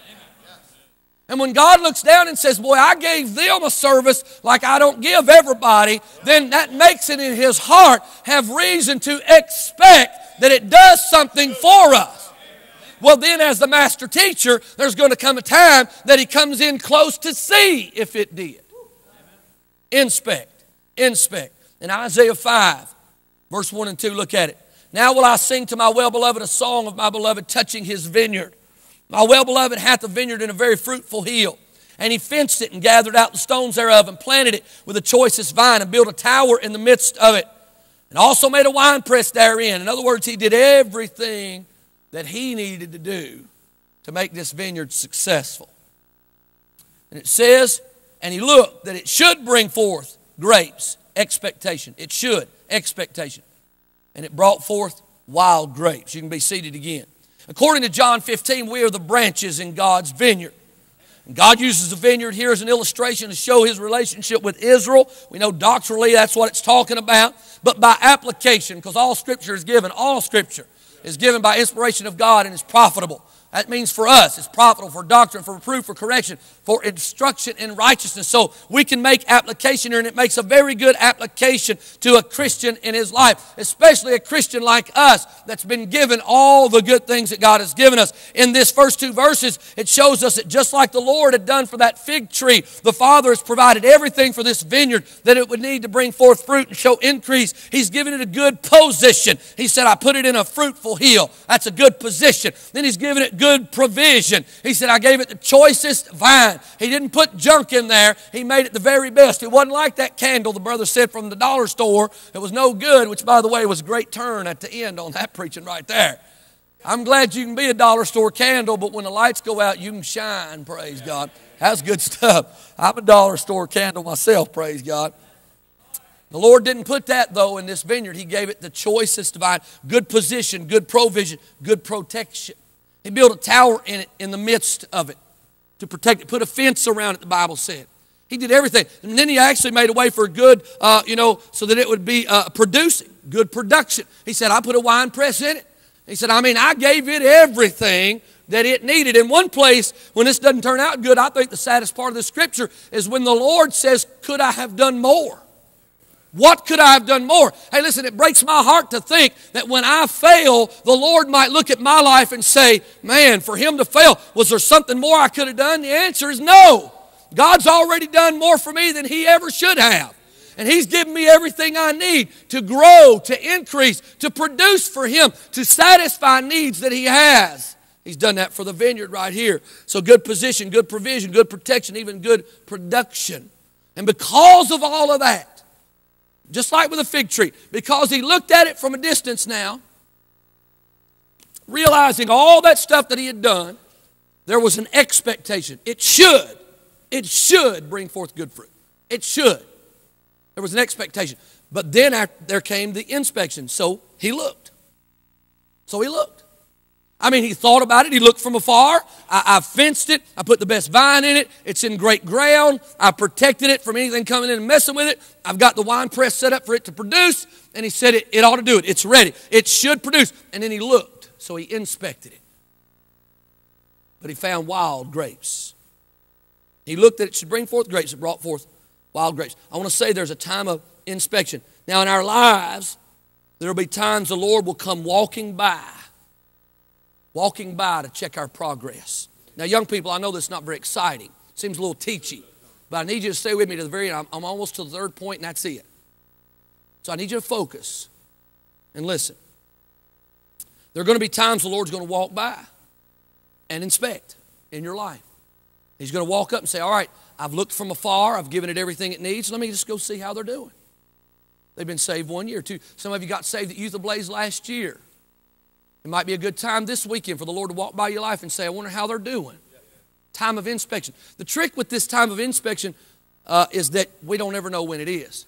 And when God looks down and says, boy, I gave them a service like I don't give everybody, then that makes it in his heart have reason to expect that it does something for us. Well, then as the master teacher, there's going to come a time that he comes in close to see if it did. Inspect, inspect. In Isaiah five, verse one and two, look at it. Now will I sing to my well-beloved a song of my beloved touching his vineyard. My well-beloved hath a vineyard in a very fruitful hill. And he fenced it and gathered out the stones thereof and planted it with the choicest vine and built a tower in the midst of it. And also made a winepress therein. In other words, he did everything that he needed to do to make this vineyard successful. And it says, and he looked that it should bring forth grapes. Expectation. It should. Expectation. And it brought forth wild grapes. You can be seated again. According to John fifteen, we are the branches in God's vineyard. And God uses the vineyard here as an illustration to show his relationship with Israel. We know doctrinally that's what it's talking about. But by application, because all Scripture is given, all Scripture is given by inspiration of God and is profitable. That means for us, it's profitable for doctrine, for reproof, for correction, for instruction in righteousness. So we can make application here, and it makes a very good application to a Christian in his life, especially a Christian like us that's been given all the good things that God has given us. In this first two verses, it shows us that just like the Lord had done for that fig tree, the Father has provided everything for this vineyard that it would need to bring forth fruit and show increase. He's given it a good position. He said, I put it in a fruitful hill. That's a good position. Then he's given it good provision. He said, I gave it the choicest vine. He didn't put junk in there. He made it the very best. It wasn't like that candle the brother said from the dollar store. It was no good, which, by the way, was a great turn at the end on that preaching right there. I'm glad you can be a dollar store candle, but when the lights go out, you can shine, praise God. That's good stuff. I'm a dollar store candle myself, praise God. The Lord didn't put that, though, in this vineyard. He gave it the choicest vine, good position, good provision, good protection. He built a tower in it, in the midst of it, to protect it. Put a fence around it, the Bible said. He did everything. And then he actually made a way for good, uh, you know, so that it would be uh, producing, good production. He said, I put a wine press in it. He said, I mean, I gave it everything that it needed. In one place, when this doesn't turn out good, I think the saddest part of the Scripture is when the Lord says, could I have done more? What could I have done more? Hey, listen, it breaks my heart to think that when I fail, the Lord might look at my life and say, man, for him to fail, was there something more I could have done? The answer is no. God's already done more for me than he ever should have. And he's given me everything I need to grow, to increase, to produce for him, to satisfy needs that he has. He's done that for the vineyard right here. So good position, good provision, good protection, even good production. And because of all of that, just like with a fig tree, because he looked at it from a distance now, realizing all that stuff that he had done, there was an expectation. It should, it should bring forth good fruit. It should. There was an expectation. But then after, there came the inspection. So he looked. So he looked. I mean, he thought about it. He looked from afar. I, I fenced it. I put the best vine in it. It's in great ground. I protected it from anything coming in and messing with it. I've got the wine press set up for it to produce. And he said it, it ought to do it. It's ready. It should produce. And then he looked. So he inspected it. But he found wild grapes. He looked that it should bring forth grapes. It brought forth wild grapes. I want to say there's a time of inspection. Now in our lives, There will be times the Lord will come walking by, walking by to check our progress. Now, young people, I know this is not very exciting. Seems a little teachy. But I need you to stay with me to the very end. I'm, I'm almost to the third point, and that's it. So I need you to focus and listen. There are going to be times the Lord's going to walk by and inspect in your life. He's going to walk up and say, all right, I've looked from afar. I've given it everything it needs. Let me just go see how they're doing. They've been saved one year, two. Some of you got saved at Youth Ablaze last year. It might be a good time this weekend for the Lord to walk by your life and say, I wonder how they're doing. Time of inspection. The trick with this time of inspection uh, is that we don't ever know when it is.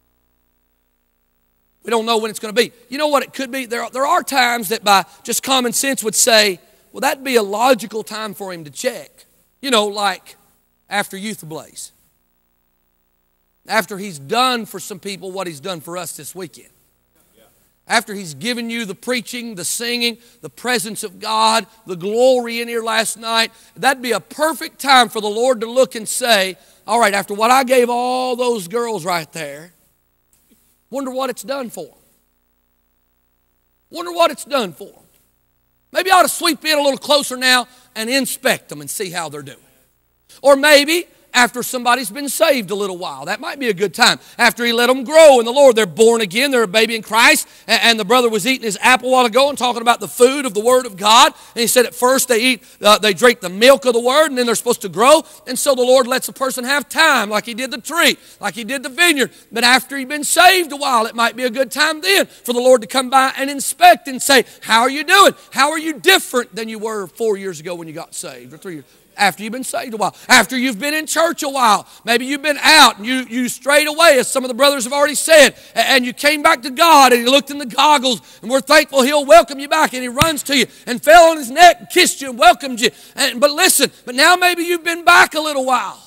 We don't know when it's going to be. You know what it could be? There are, there are times that by just common sense would say, well, that'd be a logical time for him to check. You know, like after Youth Ablaze. After he's done for some people what he's done for us this weekend. After he's given you the preaching, the singing, the presence of God, the glory in here last night, that'd be a perfect time for the Lord to look and say, all right, after what I gave all those girls right there, wonder what it's done for them. Wonder what it's done for them. Maybe I ought to sweep in a little closer now and inspect them and see how they're doing. Or maybe after somebody's been saved a little while. That might be a good time. After he let them grow in the Lord. They're born again. They're a baby in Christ. And the brother was eating his apple a while ago and talking about the food of the Word of God. And he said at first they eat, uh, they drink the milk of the Word, and then they're supposed to grow. And so the Lord lets a person have time, like he did the tree, like he did the vineyard. But after he'd been saved a while, it might be a good time then for the Lord to come by and inspect and say, how are you doing? How are you different than you were four years ago when you got saved, or three years? After you've been saved a while. After you've been in church a while. Maybe you've been out and you, you strayed away, as some of the brothers have already said. And you came back to God and he looked in the goggles, and we're thankful he'll welcome you back. And he runs to you and fell on his neck and kissed you and welcomed you. And, but listen, but now maybe you've been back a little while.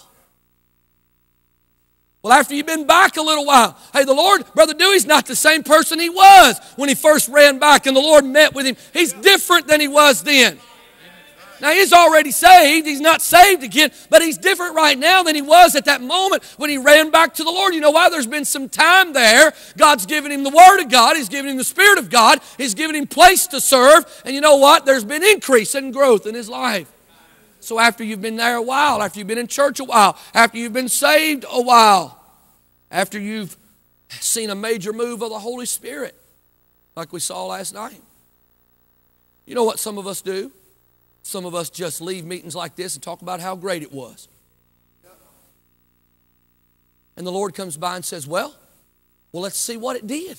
Well, after you've been back a little while, hey, the Lord, Brother Dewey's not the same person he was when he first ran back and the Lord met with him. He's different than he was then. Now, he's already saved. He's not saved again, but he's different right now than he was at that moment when he ran back to the Lord. You know why? There's been some time there. God's given him the Word of God. He's given him the Spirit of God. He's given him place to serve. And you know what? There's been increase and growth in his life. So after you've been there a while, after you've been in church a while, after you've been saved a while, after you've seen a major move of the Holy Spirit, like we saw last night, you know what some of us do? Some of us just leave meetings like this and talk about how great it was. And the Lord comes by and says, well, well, let's see what it did.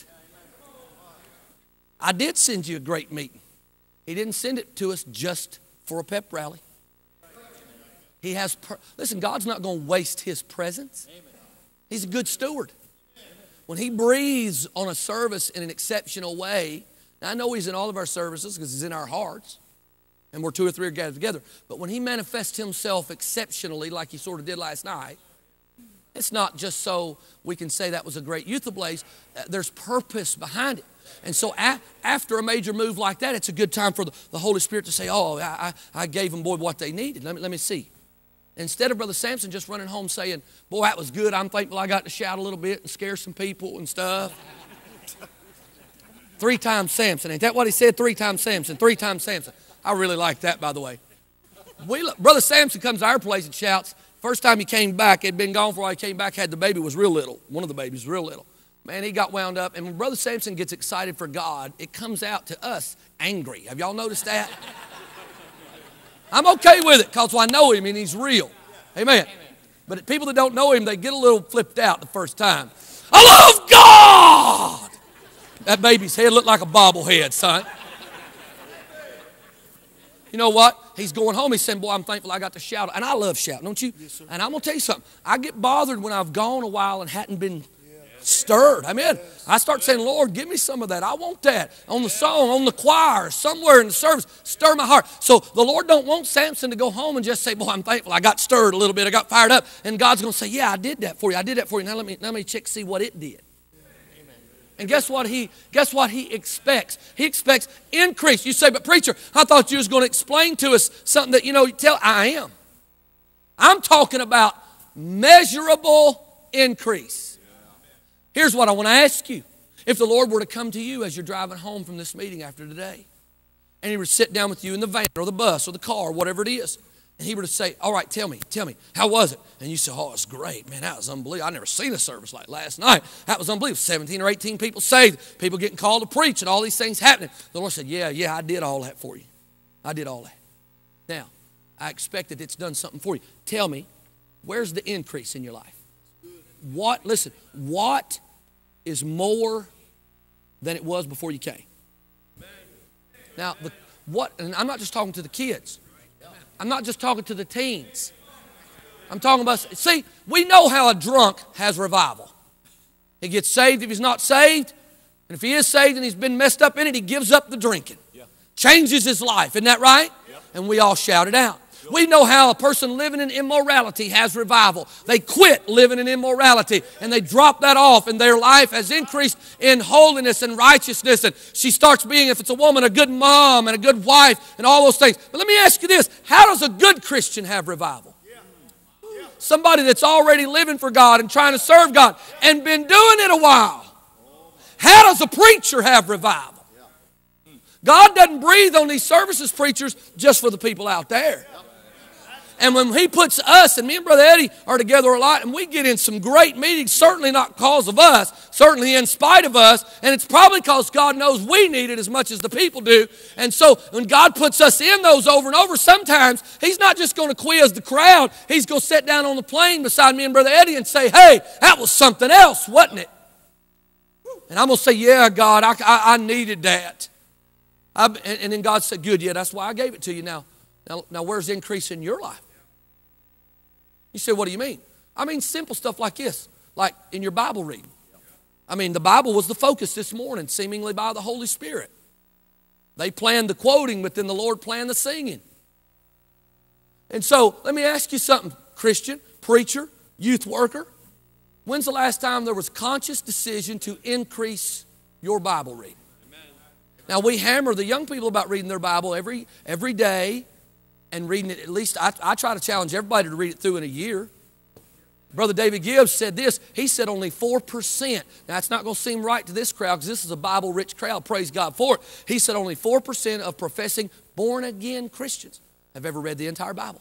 I did send you a great meeting. He didn't send it to us just for a pep rally. He has, per- listen, God's not going to waste his presence. He's a good steward. When he breathes on a service in an exceptional way, now I know he's in all of our services because he's in our hearts. And where two or three are gathered together. But when he manifests himself exceptionally like he sort of did last night, it's not just so we can say that was a great Youth Ablaze. There's purpose behind it. And so a- after a major move like that, it's a good time for the, the Holy Spirit to say, oh, I, I, I gave them, boy, what they needed. Let me, let me see. Instead of Brother Samson just running home saying, boy, that was good. I'm thankful I got to shout a little bit and scare some people and stuff. Three times Samson. Ain't that what he said? Three times Samson. Three times Samson. I really like that, by the way. We, Brother Samson comes to our place and shouts. First time he came back, he'd been gone for a while. He came back, had the baby, was real little. One of the babies, real little. Man, he got wound up. And when Brother Samson gets excited for God, it comes out to us angry. Have y'all noticed that? I'm okay with it because I know him and he's real. Amen. But people that don't know him, they get a little flipped out the first time. I love God! That baby's head looked like a bobblehead, son. You know what? He's going home. He's saying, boy, I'm thankful I got to shout. And I love shouting, don't you? Yes, sir. And I'm going to tell you something. I get bothered when I've gone a while and hadn't been yes. stirred. Amen. Yes. I start saying, Lord, give me some of that. I want that. On the song, on the choir, somewhere in the service. Stir my heart. So the Lord don't want Samson to go home and just say, boy, I'm thankful. I got stirred a little bit. I got fired up. And God's going to say, yeah, I did that for you. I did that for you. Now let me, let me check, see what it did. And guess what he guess what he expects? He expects increase. You say, but preacher, I thought you was going to explain to us something that, you know, tell I am. I'm talking about measurable increase. Here's what I want to ask you. If the Lord were to come to you as you're driving home from this meeting after today, and He were to sit down with you in the van or the bus or the car, whatever it is, and He were to say, all right, tell me, tell me, how was it? And you say, oh, it's great. Man, that was unbelievable. I've never seen a service like last night. That was unbelievable. seventeen or eighteen people saved, people getting called to preach, and all these things happening. The Lord said, yeah, yeah, I did all that for you. I did all that. Now, I expect that it's done something for you. Tell me, where's the increase in your life? What, listen, what is more than it was before you came? Now, the, what, and I'm not just talking to the kids. I'm not just talking to the teens. I'm talking about, see, we know how a drunk has revival. He gets saved if he's not saved, and if he is saved and he's been messed up in it, he gives up the drinking. Changes his life, isn't that right? And we all shout it out. We know how a person living in immorality has revival. They quit living in immorality and they drop that off, and their life has increased in holiness and righteousness. And she starts being, if it's a woman, a good mom and a good wife and all those things. But let me ask you this. How does a good Christian have revival? Somebody that's already living for God and trying to serve God and been doing it a while. How does a preacher have revival? God doesn't breathe on these services, preachers, just for the people out there. And when He puts us, and me and Brother Eddie are together a lot, and we get in some great meetings, certainly not because of us, certainly in spite of us, and it's probably because God knows we need it as much as the people do. And so when God puts us in those over and over, sometimes He's not just going to quiz the crowd. He's going to sit down on the plane beside me and Brother Eddie and say, hey, that was something else, wasn't it? And I'm going to say, yeah, God, I, I, I needed that. I, and, and then God said, good, yeah, that's why I gave it to you. Now, now, now where's the increase in your life? You say, what do you mean? I mean simple stuff like this, like in your Bible reading. I mean, the Bible was the focus this morning, seemingly by the Holy Spirit. They planned the quoting, but then the Lord planned the singing. And so, let me ask you something, Christian, preacher, youth worker. When's the last time there was conscious decision to increase your Bible reading? Now, we hammer the young people about reading their Bible every, every day and reading it at least. I, I try to challenge everybody to read it through in a year. Brother David Gibbs said this. He said only four percent. Now, it's not going to seem right to this crowd because this is a Bible-rich crowd. Praise God for it. He said only four percent of professing born-again Christians have ever read the entire Bible.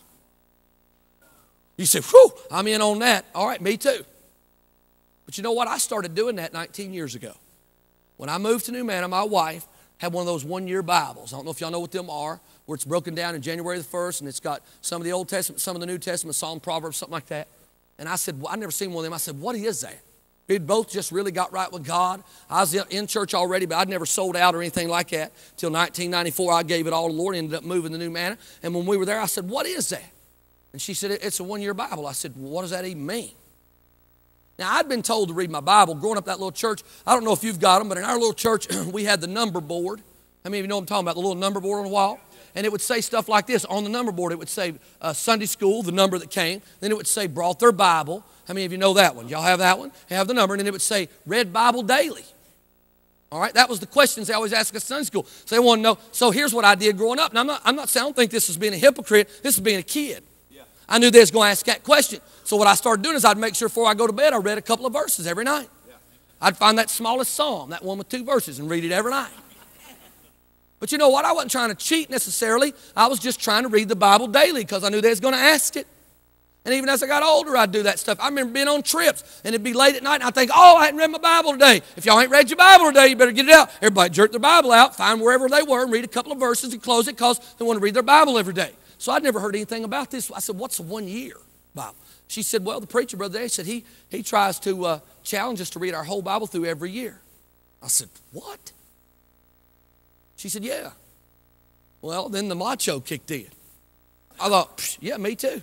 You say, whew, I'm in on that. All right, me too. But you know what? I started doing that nineteen years ago. When I moved to New Manna, my wife had one of those one-year Bibles. I don't know if y'all know what them are, where it's broken down in January the first, and it's got some of the Old Testament, some of the New Testament, Psalm, Proverbs, something like that. And I said, well, I've never seen one of them. I said, what is that? We'd both just really got right with God. I was in church already, but I'd never sold out or anything like that. Till nineteen ninety-four, I gave it all to the Lord, ended up moving to New Manna. And when we were there, I said, what is that? And she said, it's a one-year Bible. I said, well, what does that even mean? Now, I'd been told to read my Bible. Growing up that little church, I don't know if you've got them, but in our little church, we had the number board. How many of you know what I'm talking about, the little number board on the wall? And it would say stuff like this. On the number board, it would say uh, Sunday school, the number that came. Then it would say brought their Bible. How many of you know that one? Y'all have that one? You have the number. And then it would say read Bible daily. All right, that was the questions they always ask us at Sunday school. So they want to know. So here's what I did growing up. Now, I'm not, I'm not saying I don't think this is being a hypocrite. This is being a kid. Yeah. I knew they was going to ask that question. So what I started doing is I'd make sure before I go to bed, I read a couple of verses every night. Yeah. I'd find that smallest psalm, that one with two verses, and read it every night. But you know what? I wasn't trying to cheat necessarily. I was just trying to read the Bible daily because I knew they was going to ask it. And even as I got older, I'd do that stuff. I remember being on trips, and it'd be late at night, and I'd think, oh, I hadn't read my Bible today. If y'all ain't read your Bible today, you better get it out. Everybody jerk their Bible out, find wherever they were, and read a couple of verses and close it because they want to read their Bible every day. So I'd never heard anything about this. I said, what's a one-year Bible? She said, well, the preacher, Brother Dave, said he, he tries to uh, challenge us to read our whole Bible through every year. I said, what? She said, yeah. Well, then the macho kicked in. I thought, yeah, me too.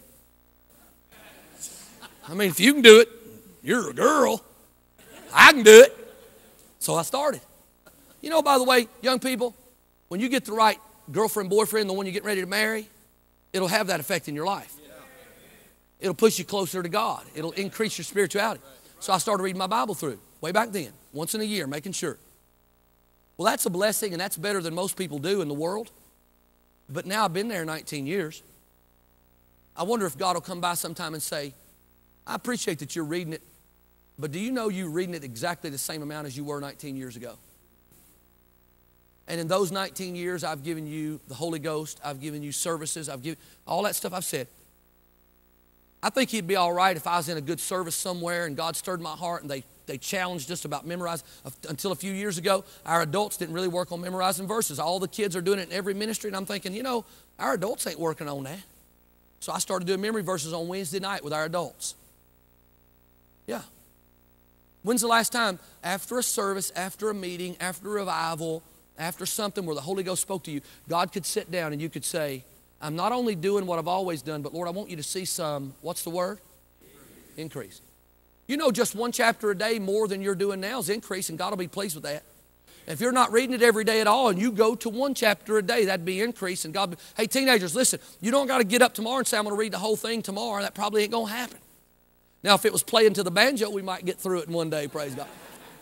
I mean, if you can do it, you're a girl. I can do it. So I started. You know, by the way, young people, when you get the right girlfriend, boyfriend, the one you're getting ready to marry, it'll have that effect in your life. It'll push you closer to God. It'll increase your spirituality. So I started reading my Bible through, way back then, once in a year, making sure. Well, that's a blessing, and that's better than most people do in the world. But now I've been there nineteen years. I wonder if God will come by sometime and say, I appreciate that you're reading it But do you know you're reading it exactly the same amount as you were nineteen years ago? And in those nineteen years, I've given you the Holy Ghost. I've given you services. I've given all that stuff I've said. I think he'd be all right if I was in a good service somewhere and God stirred my heart and they, they challenged us about memorizing. Until a few years ago, our adults didn't really work on memorizing verses. All the kids are doing it in every ministry, and I'm thinking, you know, our adults ain't working on that. So I started doing memory verses on Wednesday night with our adults. Yeah. When's the last time, after a service, after a meeting, after a revival, after something where the Holy Ghost spoke to you, God could sit down and you could say, I'm not only doing what I've always done, but Lord, I want you to see some, what's the word? Increase. You know, just one chapter a day more than you're doing now is increase, and God will be pleased with that. If you're not reading it every day at all and you go to one chapter a day, that'd be increase. And God, be, hey, teenagers, listen, you don't got to get up tomorrow and say, I'm going to read the whole thing tomorrow. That probably ain't going to happen. Now, if it was playing to the banjo, we might get through it in one day, praise God.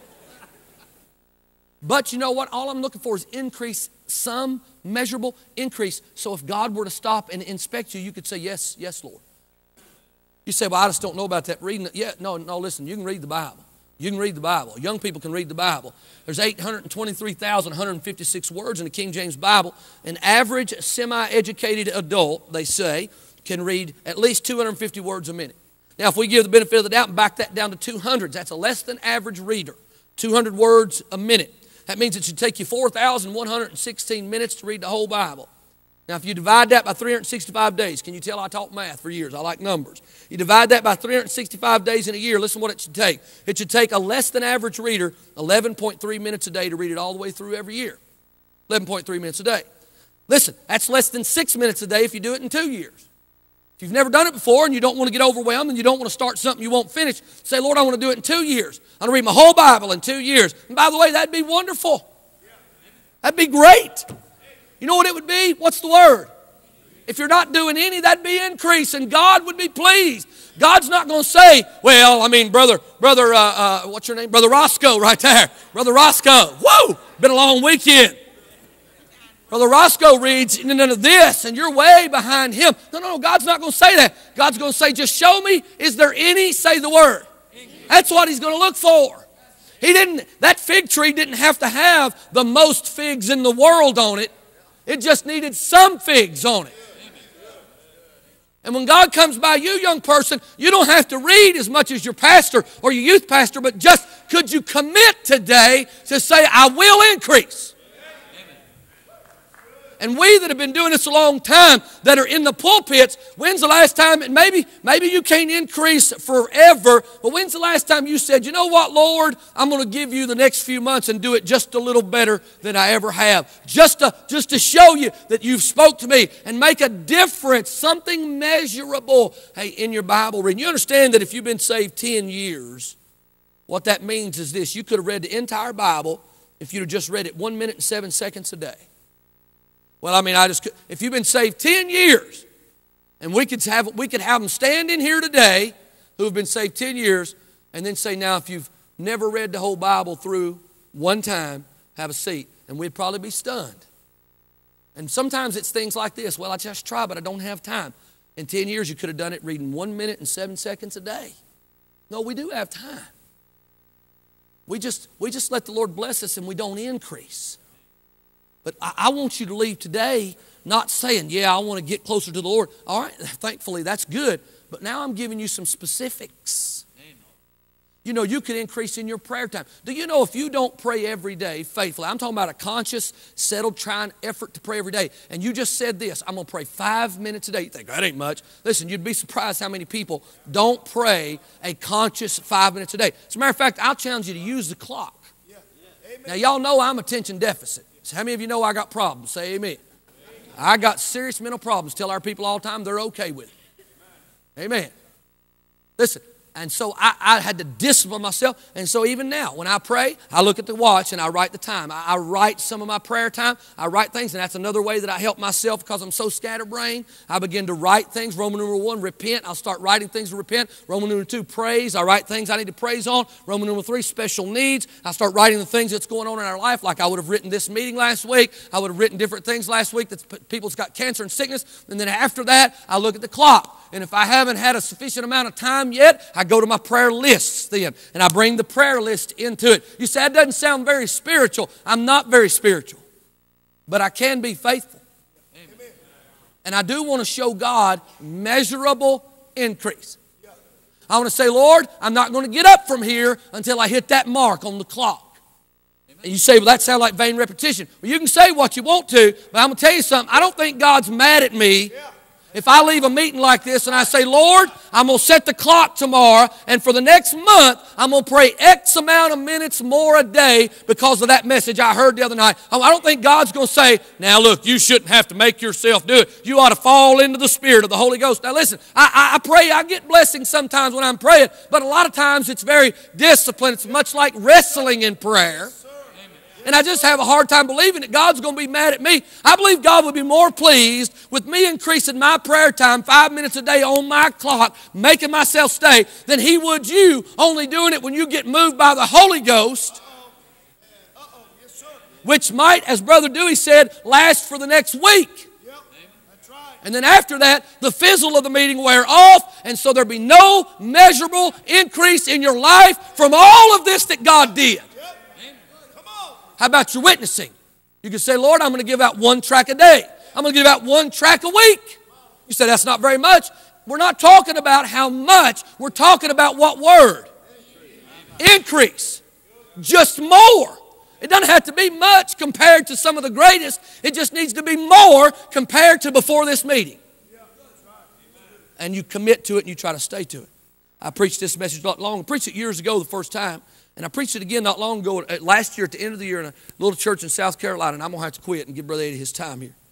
But you know what? All I'm looking for is increase, some measurable increase. So if God were to stop and inspect you, you could say, yes, yes, Lord. You say, well, I just don't know about that reading it. Yeah, no, no, listen, you can read the Bible. You can read the Bible. Young people can read the Bible. There's eight hundred twenty-three thousand one hundred fifty-six words in the King James Bible. An average semi-educated adult, they say, can read at least two hundred fifty words a minute. Now, if we give the benefit of the doubt and back that down to two hundred, that's a less than average reader, two hundred words a minute. That means it should take you four thousand one hundred sixteen minutes to read the whole Bible. Now, if you divide that by three hundred sixty-five days, can you tell I taught math for years? I like numbers. You divide that by three hundred sixty-five days in a year, listen what it should take. It should take a less than average reader eleven point three minutes a day to read it all the way through every year. eleven point three minutes a day. Listen, that's less than six minutes a day if you do it in two years. If you've never done it before and you don't want to get overwhelmed and you don't want to start something you won't finish, say, Lord, I want to do it in two years. I'm going to read my whole Bible in two years. And by the way, that'd be wonderful. That'd be great. You know what it would be? What's the word? If you're not doing any, that'd be increase, and God would be pleased. God's not going to say, well, I mean, brother, brother, uh, uh, what's your name? Brother Roscoe right there. Brother Roscoe. Whoa, been a long weekend. Brother Roscoe reads none of this, and you're way behind him. No, no, no, God's not going to say that. God's going to say, just show me, is there any, say the word. That's what he's going to look for. He didn't, that fig tree didn't have to have the most figs in the world on it. It just needed some figs on it. And when God comes by you, young person, you don't have to read as much as your pastor or your youth pastor, but just could you commit today to say, I will increase. And we that have been doing this a long time, that are in the pulpits, when's the last time, and maybe, maybe you can't increase forever, but when's the last time you said, you know what, Lord, I'm going to give you the next few months and do it just a little better than I ever have. Just to, just to show you that you've spoke to me and make a difference, something measurable, hey, in your Bible reading. You understand that if you've been saved ten years, what that means is this. You could have read the entire Bible if you'd have just read it one minute and seven seconds a day. Well, I mean, I just, if you've been saved ten years, and we could have, we could have them stand in here today who have been saved ten years, and then say, now, if you've never read the whole Bible through one time, have a seat. And we'd probably be stunned. And sometimes it's things like this. Well, I just try, but I don't have time. In ten years, you could have done it reading one minute and seven seconds a day. No, we do have time. We just, we just let the Lord bless us and we don't increase. But I, I want you to leave today not saying, yeah, I want to get closer to the Lord. All right, thankfully, that's good. But now I'm giving you some specifics. Amen. You know, you could increase in your prayer time. Do you know if you don't pray every day faithfully, I'm talking about a conscious, settled, trying effort to pray every day, and you just said this, I'm going to pray five minutes a day. You think, that ain't much. Listen, you'd be surprised how many people don't pray a conscious five minutes a day. As a matter of fact, I'll challenge you to use the clock. Yeah. Yeah. Now, y'all know I'm attention deficit. So how many of you know I got problems? Say amen. Amen. I got serious mental problems. Tell our people all the time they're okay with it. Amen. Amen. Listen, and so I, I had to discipline myself. And so even now, when I pray, I look at the watch and I write the time. I, I write some of my prayer time. I write things, and that's another way that I help myself because I'm so scatterbrained. I begin to write things. Roman numeral one, repent. I'll start writing things to repent. Roman numeral two, praise. I write things I need to praise on. Roman numeral three, special needs. I start writing the things that's going on in our life, like I would have written this meeting last week. I would have written different things last week that people's got cancer and sickness. And then after that, I look at the clock. And if I haven't had a sufficient amount of time yet, I go to my prayer lists then, and I bring the prayer list into it. You say, that doesn't sound very spiritual. I'm not very spiritual, but I can be faithful. Amen. And I do want to show God measurable increase. I want to say, Lord, I'm not going to get up from here until I hit that mark on the clock. And you say, well, that sounds like vain repetition. Well, you can say what you want to, but I'm going to tell you something. I don't think God's mad at me if I leave a meeting like this and I say, Lord, I'm going to set the clock tomorrow, and for the next month, I'm going to pray X amount of minutes more a day because of that message I heard the other night. I don't think God's going to say, now look, you shouldn't have to make yourself do it. You ought to fall into the Spirit of the Holy Ghost. Now listen, I, I, I pray, I get blessings sometimes when I'm praying, but a lot of times it's very disciplined. It's much like wrestling in prayer. And I just have a hard time believing that God's going to be mad at me. I believe God would be more pleased with me increasing my prayer time five minutes a day on my clock, making myself stay, than He would you only doing it when you get moved by the Holy Ghost, which might, as Brother Dewey said, last for the next week. And then after that, the fizzle of the meeting wear off, and so there'll be no measurable increase in your life from all of this that God did. How about your witnessing? You can say, Lord, I'm going to give out one track a day. I'm going to give out one track a week. You say, that's not very much. We're not talking about how much. We're talking about what word? Increase. Just more. It doesn't have to be much compared to some of the greatest. It just needs to be more compared to before this meeting. And you commit to it and you try to stay to it. I preached this message not long. I preached it years ago the first time. And I preached it again not long ago, last year at the end of the year in a little church in South Carolina, and I'm going to have to quit and give Brother Eddie his time here.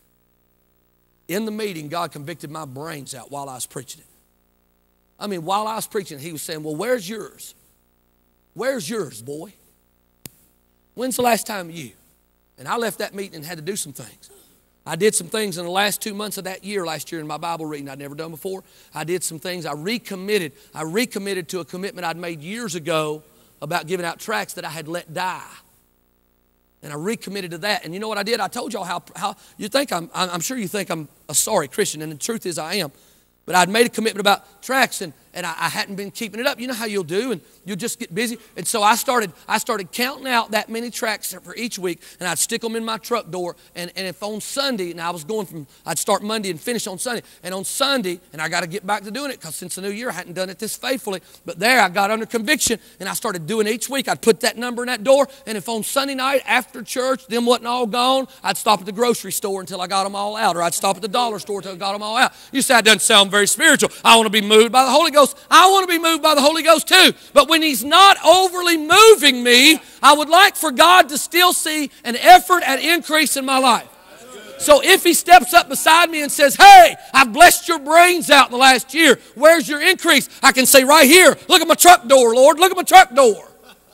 In the meeting, God convicted my brains out while I was preaching it. I mean, while I was preaching, He was saying, well, where's yours? Where's yours, boy? When's the last time you? And I left that meeting and had to do some things. I did some things in the last two months of that year, last year in my Bible reading I'd never done before. I did some things. I recommitted. I recommitted to a commitment I'd made years ago about giving out tracts that I had let die. And I recommitted to that. And you know what I did? I told y'all how, how you think I'm, I'm sure you think I'm a sorry Christian, and the truth is I am. But I'd made a commitment about tracts, and, and I, I hadn't been keeping it up. You know how you'll do, and you'll just get busy. And so I started I started counting out that many tracts for each week, and I'd stick them in my truck door. And, and if on Sunday, and I was going from, I'd start Monday and finish on Sunday. And on Sunday, and I got to get back to doing it because since the new year I hadn't done it this faithfully. But there I got under conviction, and I started doing each week. I'd put that number in that door, and if on Sunday night after church, them wasn't all gone, I'd stop at the grocery store until I got them all out, or I'd stop at the dollar store until I got them all out. You say that doesn't sound very spiritual. I want to be moved by the Holy Ghost. I want to be moved by the Holy Ghost too. But when He's not overly moving me, I would like for God to still see an effort at increase in my life. So if He steps up beside me and says, hey, I've blessed your brains out in the last year. Where's your increase? I can say right here, look at my truck door, Lord. Look at my truck door.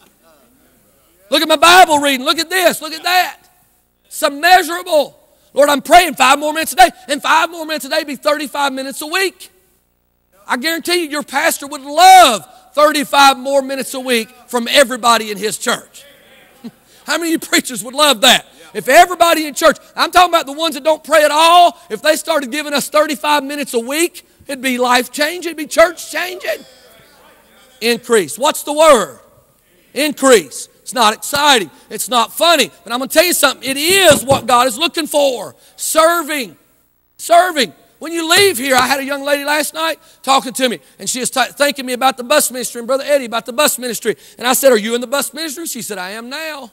Look at my Bible reading. Look at this. Look at that. Some measurable. Lord, I'm praying five more minutes a day. And five more minutes a day be thirty-five minutes a week. I guarantee you your pastor would love thirty-five more minutes a week from everybody in his church. How many of you preachers would love that? If everybody in church, I'm talking about the ones that don't pray at all, if they started giving us thirty-five minutes a week, it'd be life-changing, it'd be church-changing. Increase. What's the word? Increase. It's not exciting. It's not funny. But I'm going to tell you something. It is what God is looking for. Serving. Serving. When you leave here, I had a young lady last night talking to me, and she was t- thanking me about the bus ministry, and Brother Eddie about the bus ministry. And I said, are you in the bus ministry? She said, I am now.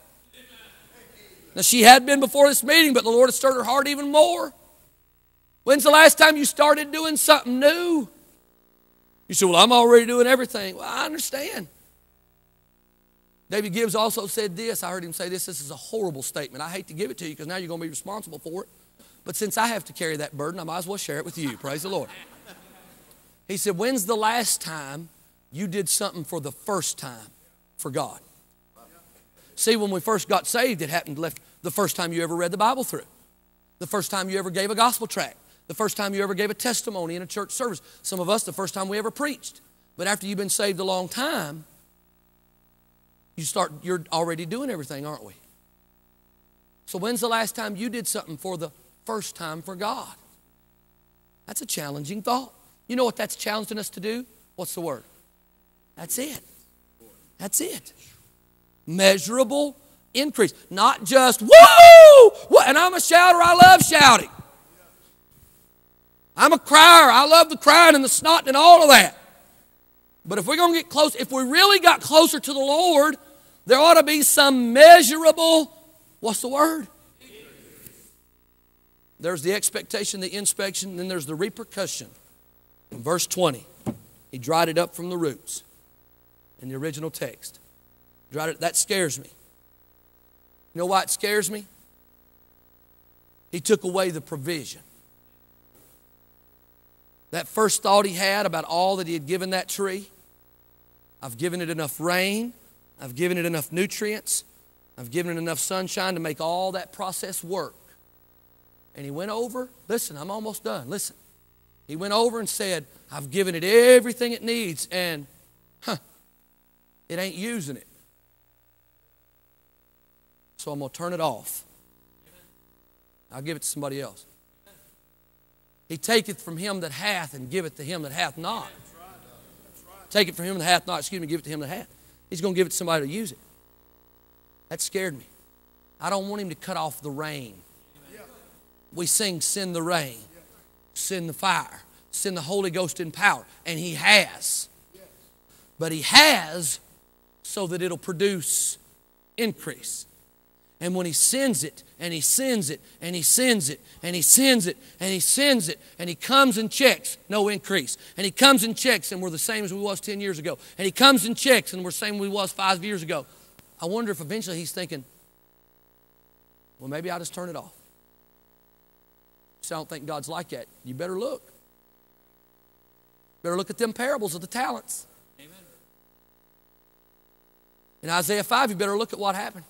Now, she had been before this meeting, but the Lord has stirred her heart even more. When's the last time you started doing something new? You said, well, I'm already doing everything. Well, I understand. David Gibbs also said this. I heard him say this. This is a horrible statement. I hate to give it to you because now you're going to be responsible for it. But since I have to carry that burden, I might as well share it with you. Praise the Lord. He said, when's the last time you did something for the first time for God? See, when we first got saved, it happened left the first time you ever read the Bible through. The first time you ever gave a gospel tract. The first time you ever gave a testimony in a church service. Some of us, the first time we ever preached. But after you've been saved a long time, you start, you're already doing everything, aren't we? So when's the last time you did something for the first time for God? That's a challenging thought. You know what that's challenging us to do? What's the word? That's it. That's it. Measurable increase. Not just, woo! And I'm a shouter. I love shouting. I'm a crier. I love the crying and the snot and all of that. But if we're going to get close, if we really got closer to the Lord, there ought to be some measurable, what's the word? There's the expectation, the inspection, then there's the repercussion. In verse twenty, he dried it up from the roots in the original text. Dried it, that scares me. You know why it scares me? He took away the provision. That first thought he had about all that he had given that tree, I've given it enough rain, I've given it enough nutrients, I've given it enough sunshine to make all that process work. And he went over, listen, I'm almost done, listen. He went over and said, I've given it everything it needs, and huh, it ain't using it. So I'm going to turn it off. I'll give it to somebody else. He taketh from him that hath and giveth to him that hath not. Take it from him that hath not, excuse me, give it to him that hath. He's going to give it to somebody to use it. That scared me. I don't want him to cut off the rain. We sing, send the rain, send the fire, send the Holy Ghost in power. And he has. But he has so that it'll produce increase. And when he sends it, and he sends it, and he sends it, and he sends it, and he sends it, and he comes and checks, no increase. And he comes and checks, and we're the same as we was ten years ago. And he comes and checks, and we're the same as we was five years ago. I wonder if eventually he's thinking, well, maybe I'll just turn it off. So I don't think God's like that. You better look. Better look at them parables of the talents. Amen. In Isaiah five, you better look at what happened.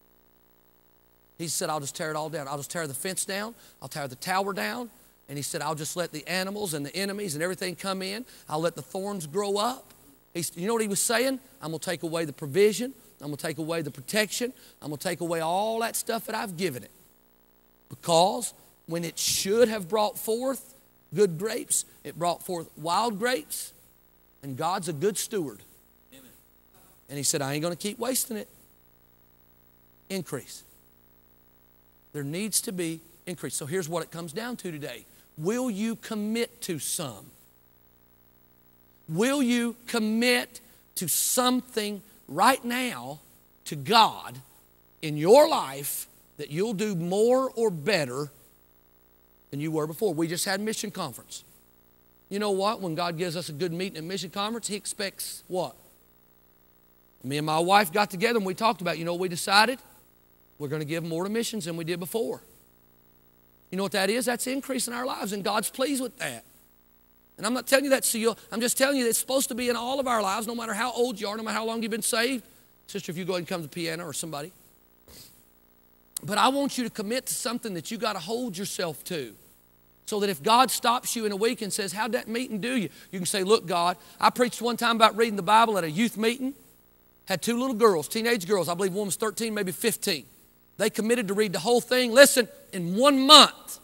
He said, I'll just tear it all down. I'll just tear the fence down. I'll tear the tower down. And he said, I'll just let the animals and the enemies and everything come in. I'll let the thorns grow up. He, you know what he was saying? I'm going to take away the provision. I'm going to take away the protection. I'm going to take away all that stuff that I've given it. Because when it should have brought forth good grapes, it brought forth wild grapes. And God's a good steward. Amen. And he said, I ain't going to keep wasting it. Increase. There needs to be increase. So here's what it comes down to today. Will you commit to some? Will you commit to something right now to God in your life that you'll do more or better than you were before? We just had mission conference. You know what? When God gives us a good meeting at mission conference, He expects what? Me and my wife got together and we talked about, you know what we decided? We're going to give more to missions than we did before. You know what that is? That's increase in our lives, and God's pleased with that. And I'm not telling you that so you'll, I'm just telling you that it's supposed to be in all of our lives, no matter how old you are, no matter how long you've been saved. Sister, if you go ahead and come to the piano or somebody. But I want you to commit to something that you got to hold yourself to. So that if God stops you in a week and says, how'd that meeting do you? You can say, look, God, I preached one time about reading the Bible at a youth meeting. Had two little girls, teenage girls. I believe one was thirteen, maybe fifteen. They committed to read the whole thing, listen, in one month.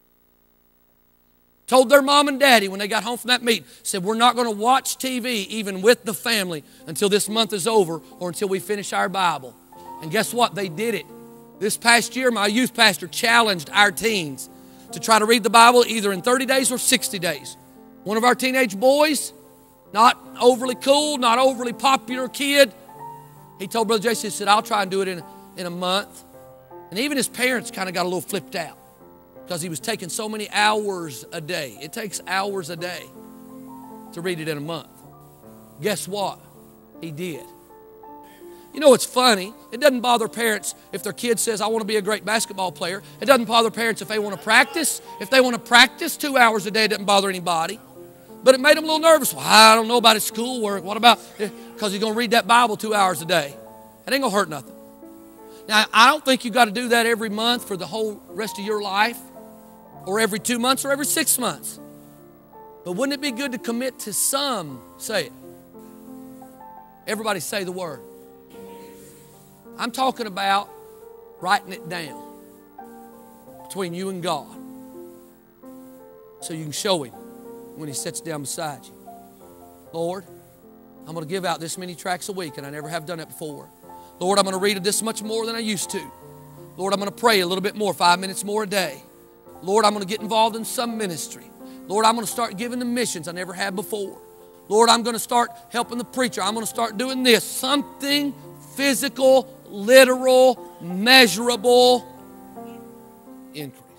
Told their mom and daddy when they got home from that meeting, said, we're not going to watch T V even with the family until this month is over or until we finish our Bible. And guess what? They did it. This past year, my youth pastor challenged our teens to try to read the Bible either in thirty days or sixty days. One of our teenage boys, not overly cool, not overly popular kid, he told Brother Jason, he said, I'll try and do it in, in a month. And even his parents kind of got a little flipped out because he was taking so many hours a day. It takes hours a day to read it in a month. Guess what? He did. You know what's funny? It doesn't bother parents if their kid says, I want to be a great basketball player. It doesn't bother parents if they want to practice. If they want to practice two hours a day, it doesn't bother anybody. But it made them a little nervous. Well, I don't know about his schoolwork. What about, because he's going to read that Bible two hours a day. It ain't going to hurt nothing. Now, I don't think you've got to do that every month for the whole rest of your life, or every two months, or every six months. But wouldn't it be good to commit to some? Say it. Everybody say the word. I'm talking about writing it down between you and God so you can show Him when He sits down beside you. Lord, I'm going to give out this many tracts a week, and I never have done it before. Lord, I'm going to read this much more than I used to. Lord, I'm going to pray a little bit more, five minutes more a day. Lord, I'm going to get involved in some ministry. Lord, I'm going to start giving to missions I never had before. Lord, I'm going to start helping the preacher. I'm going to start doing this. Something physical, literal, measurable increase.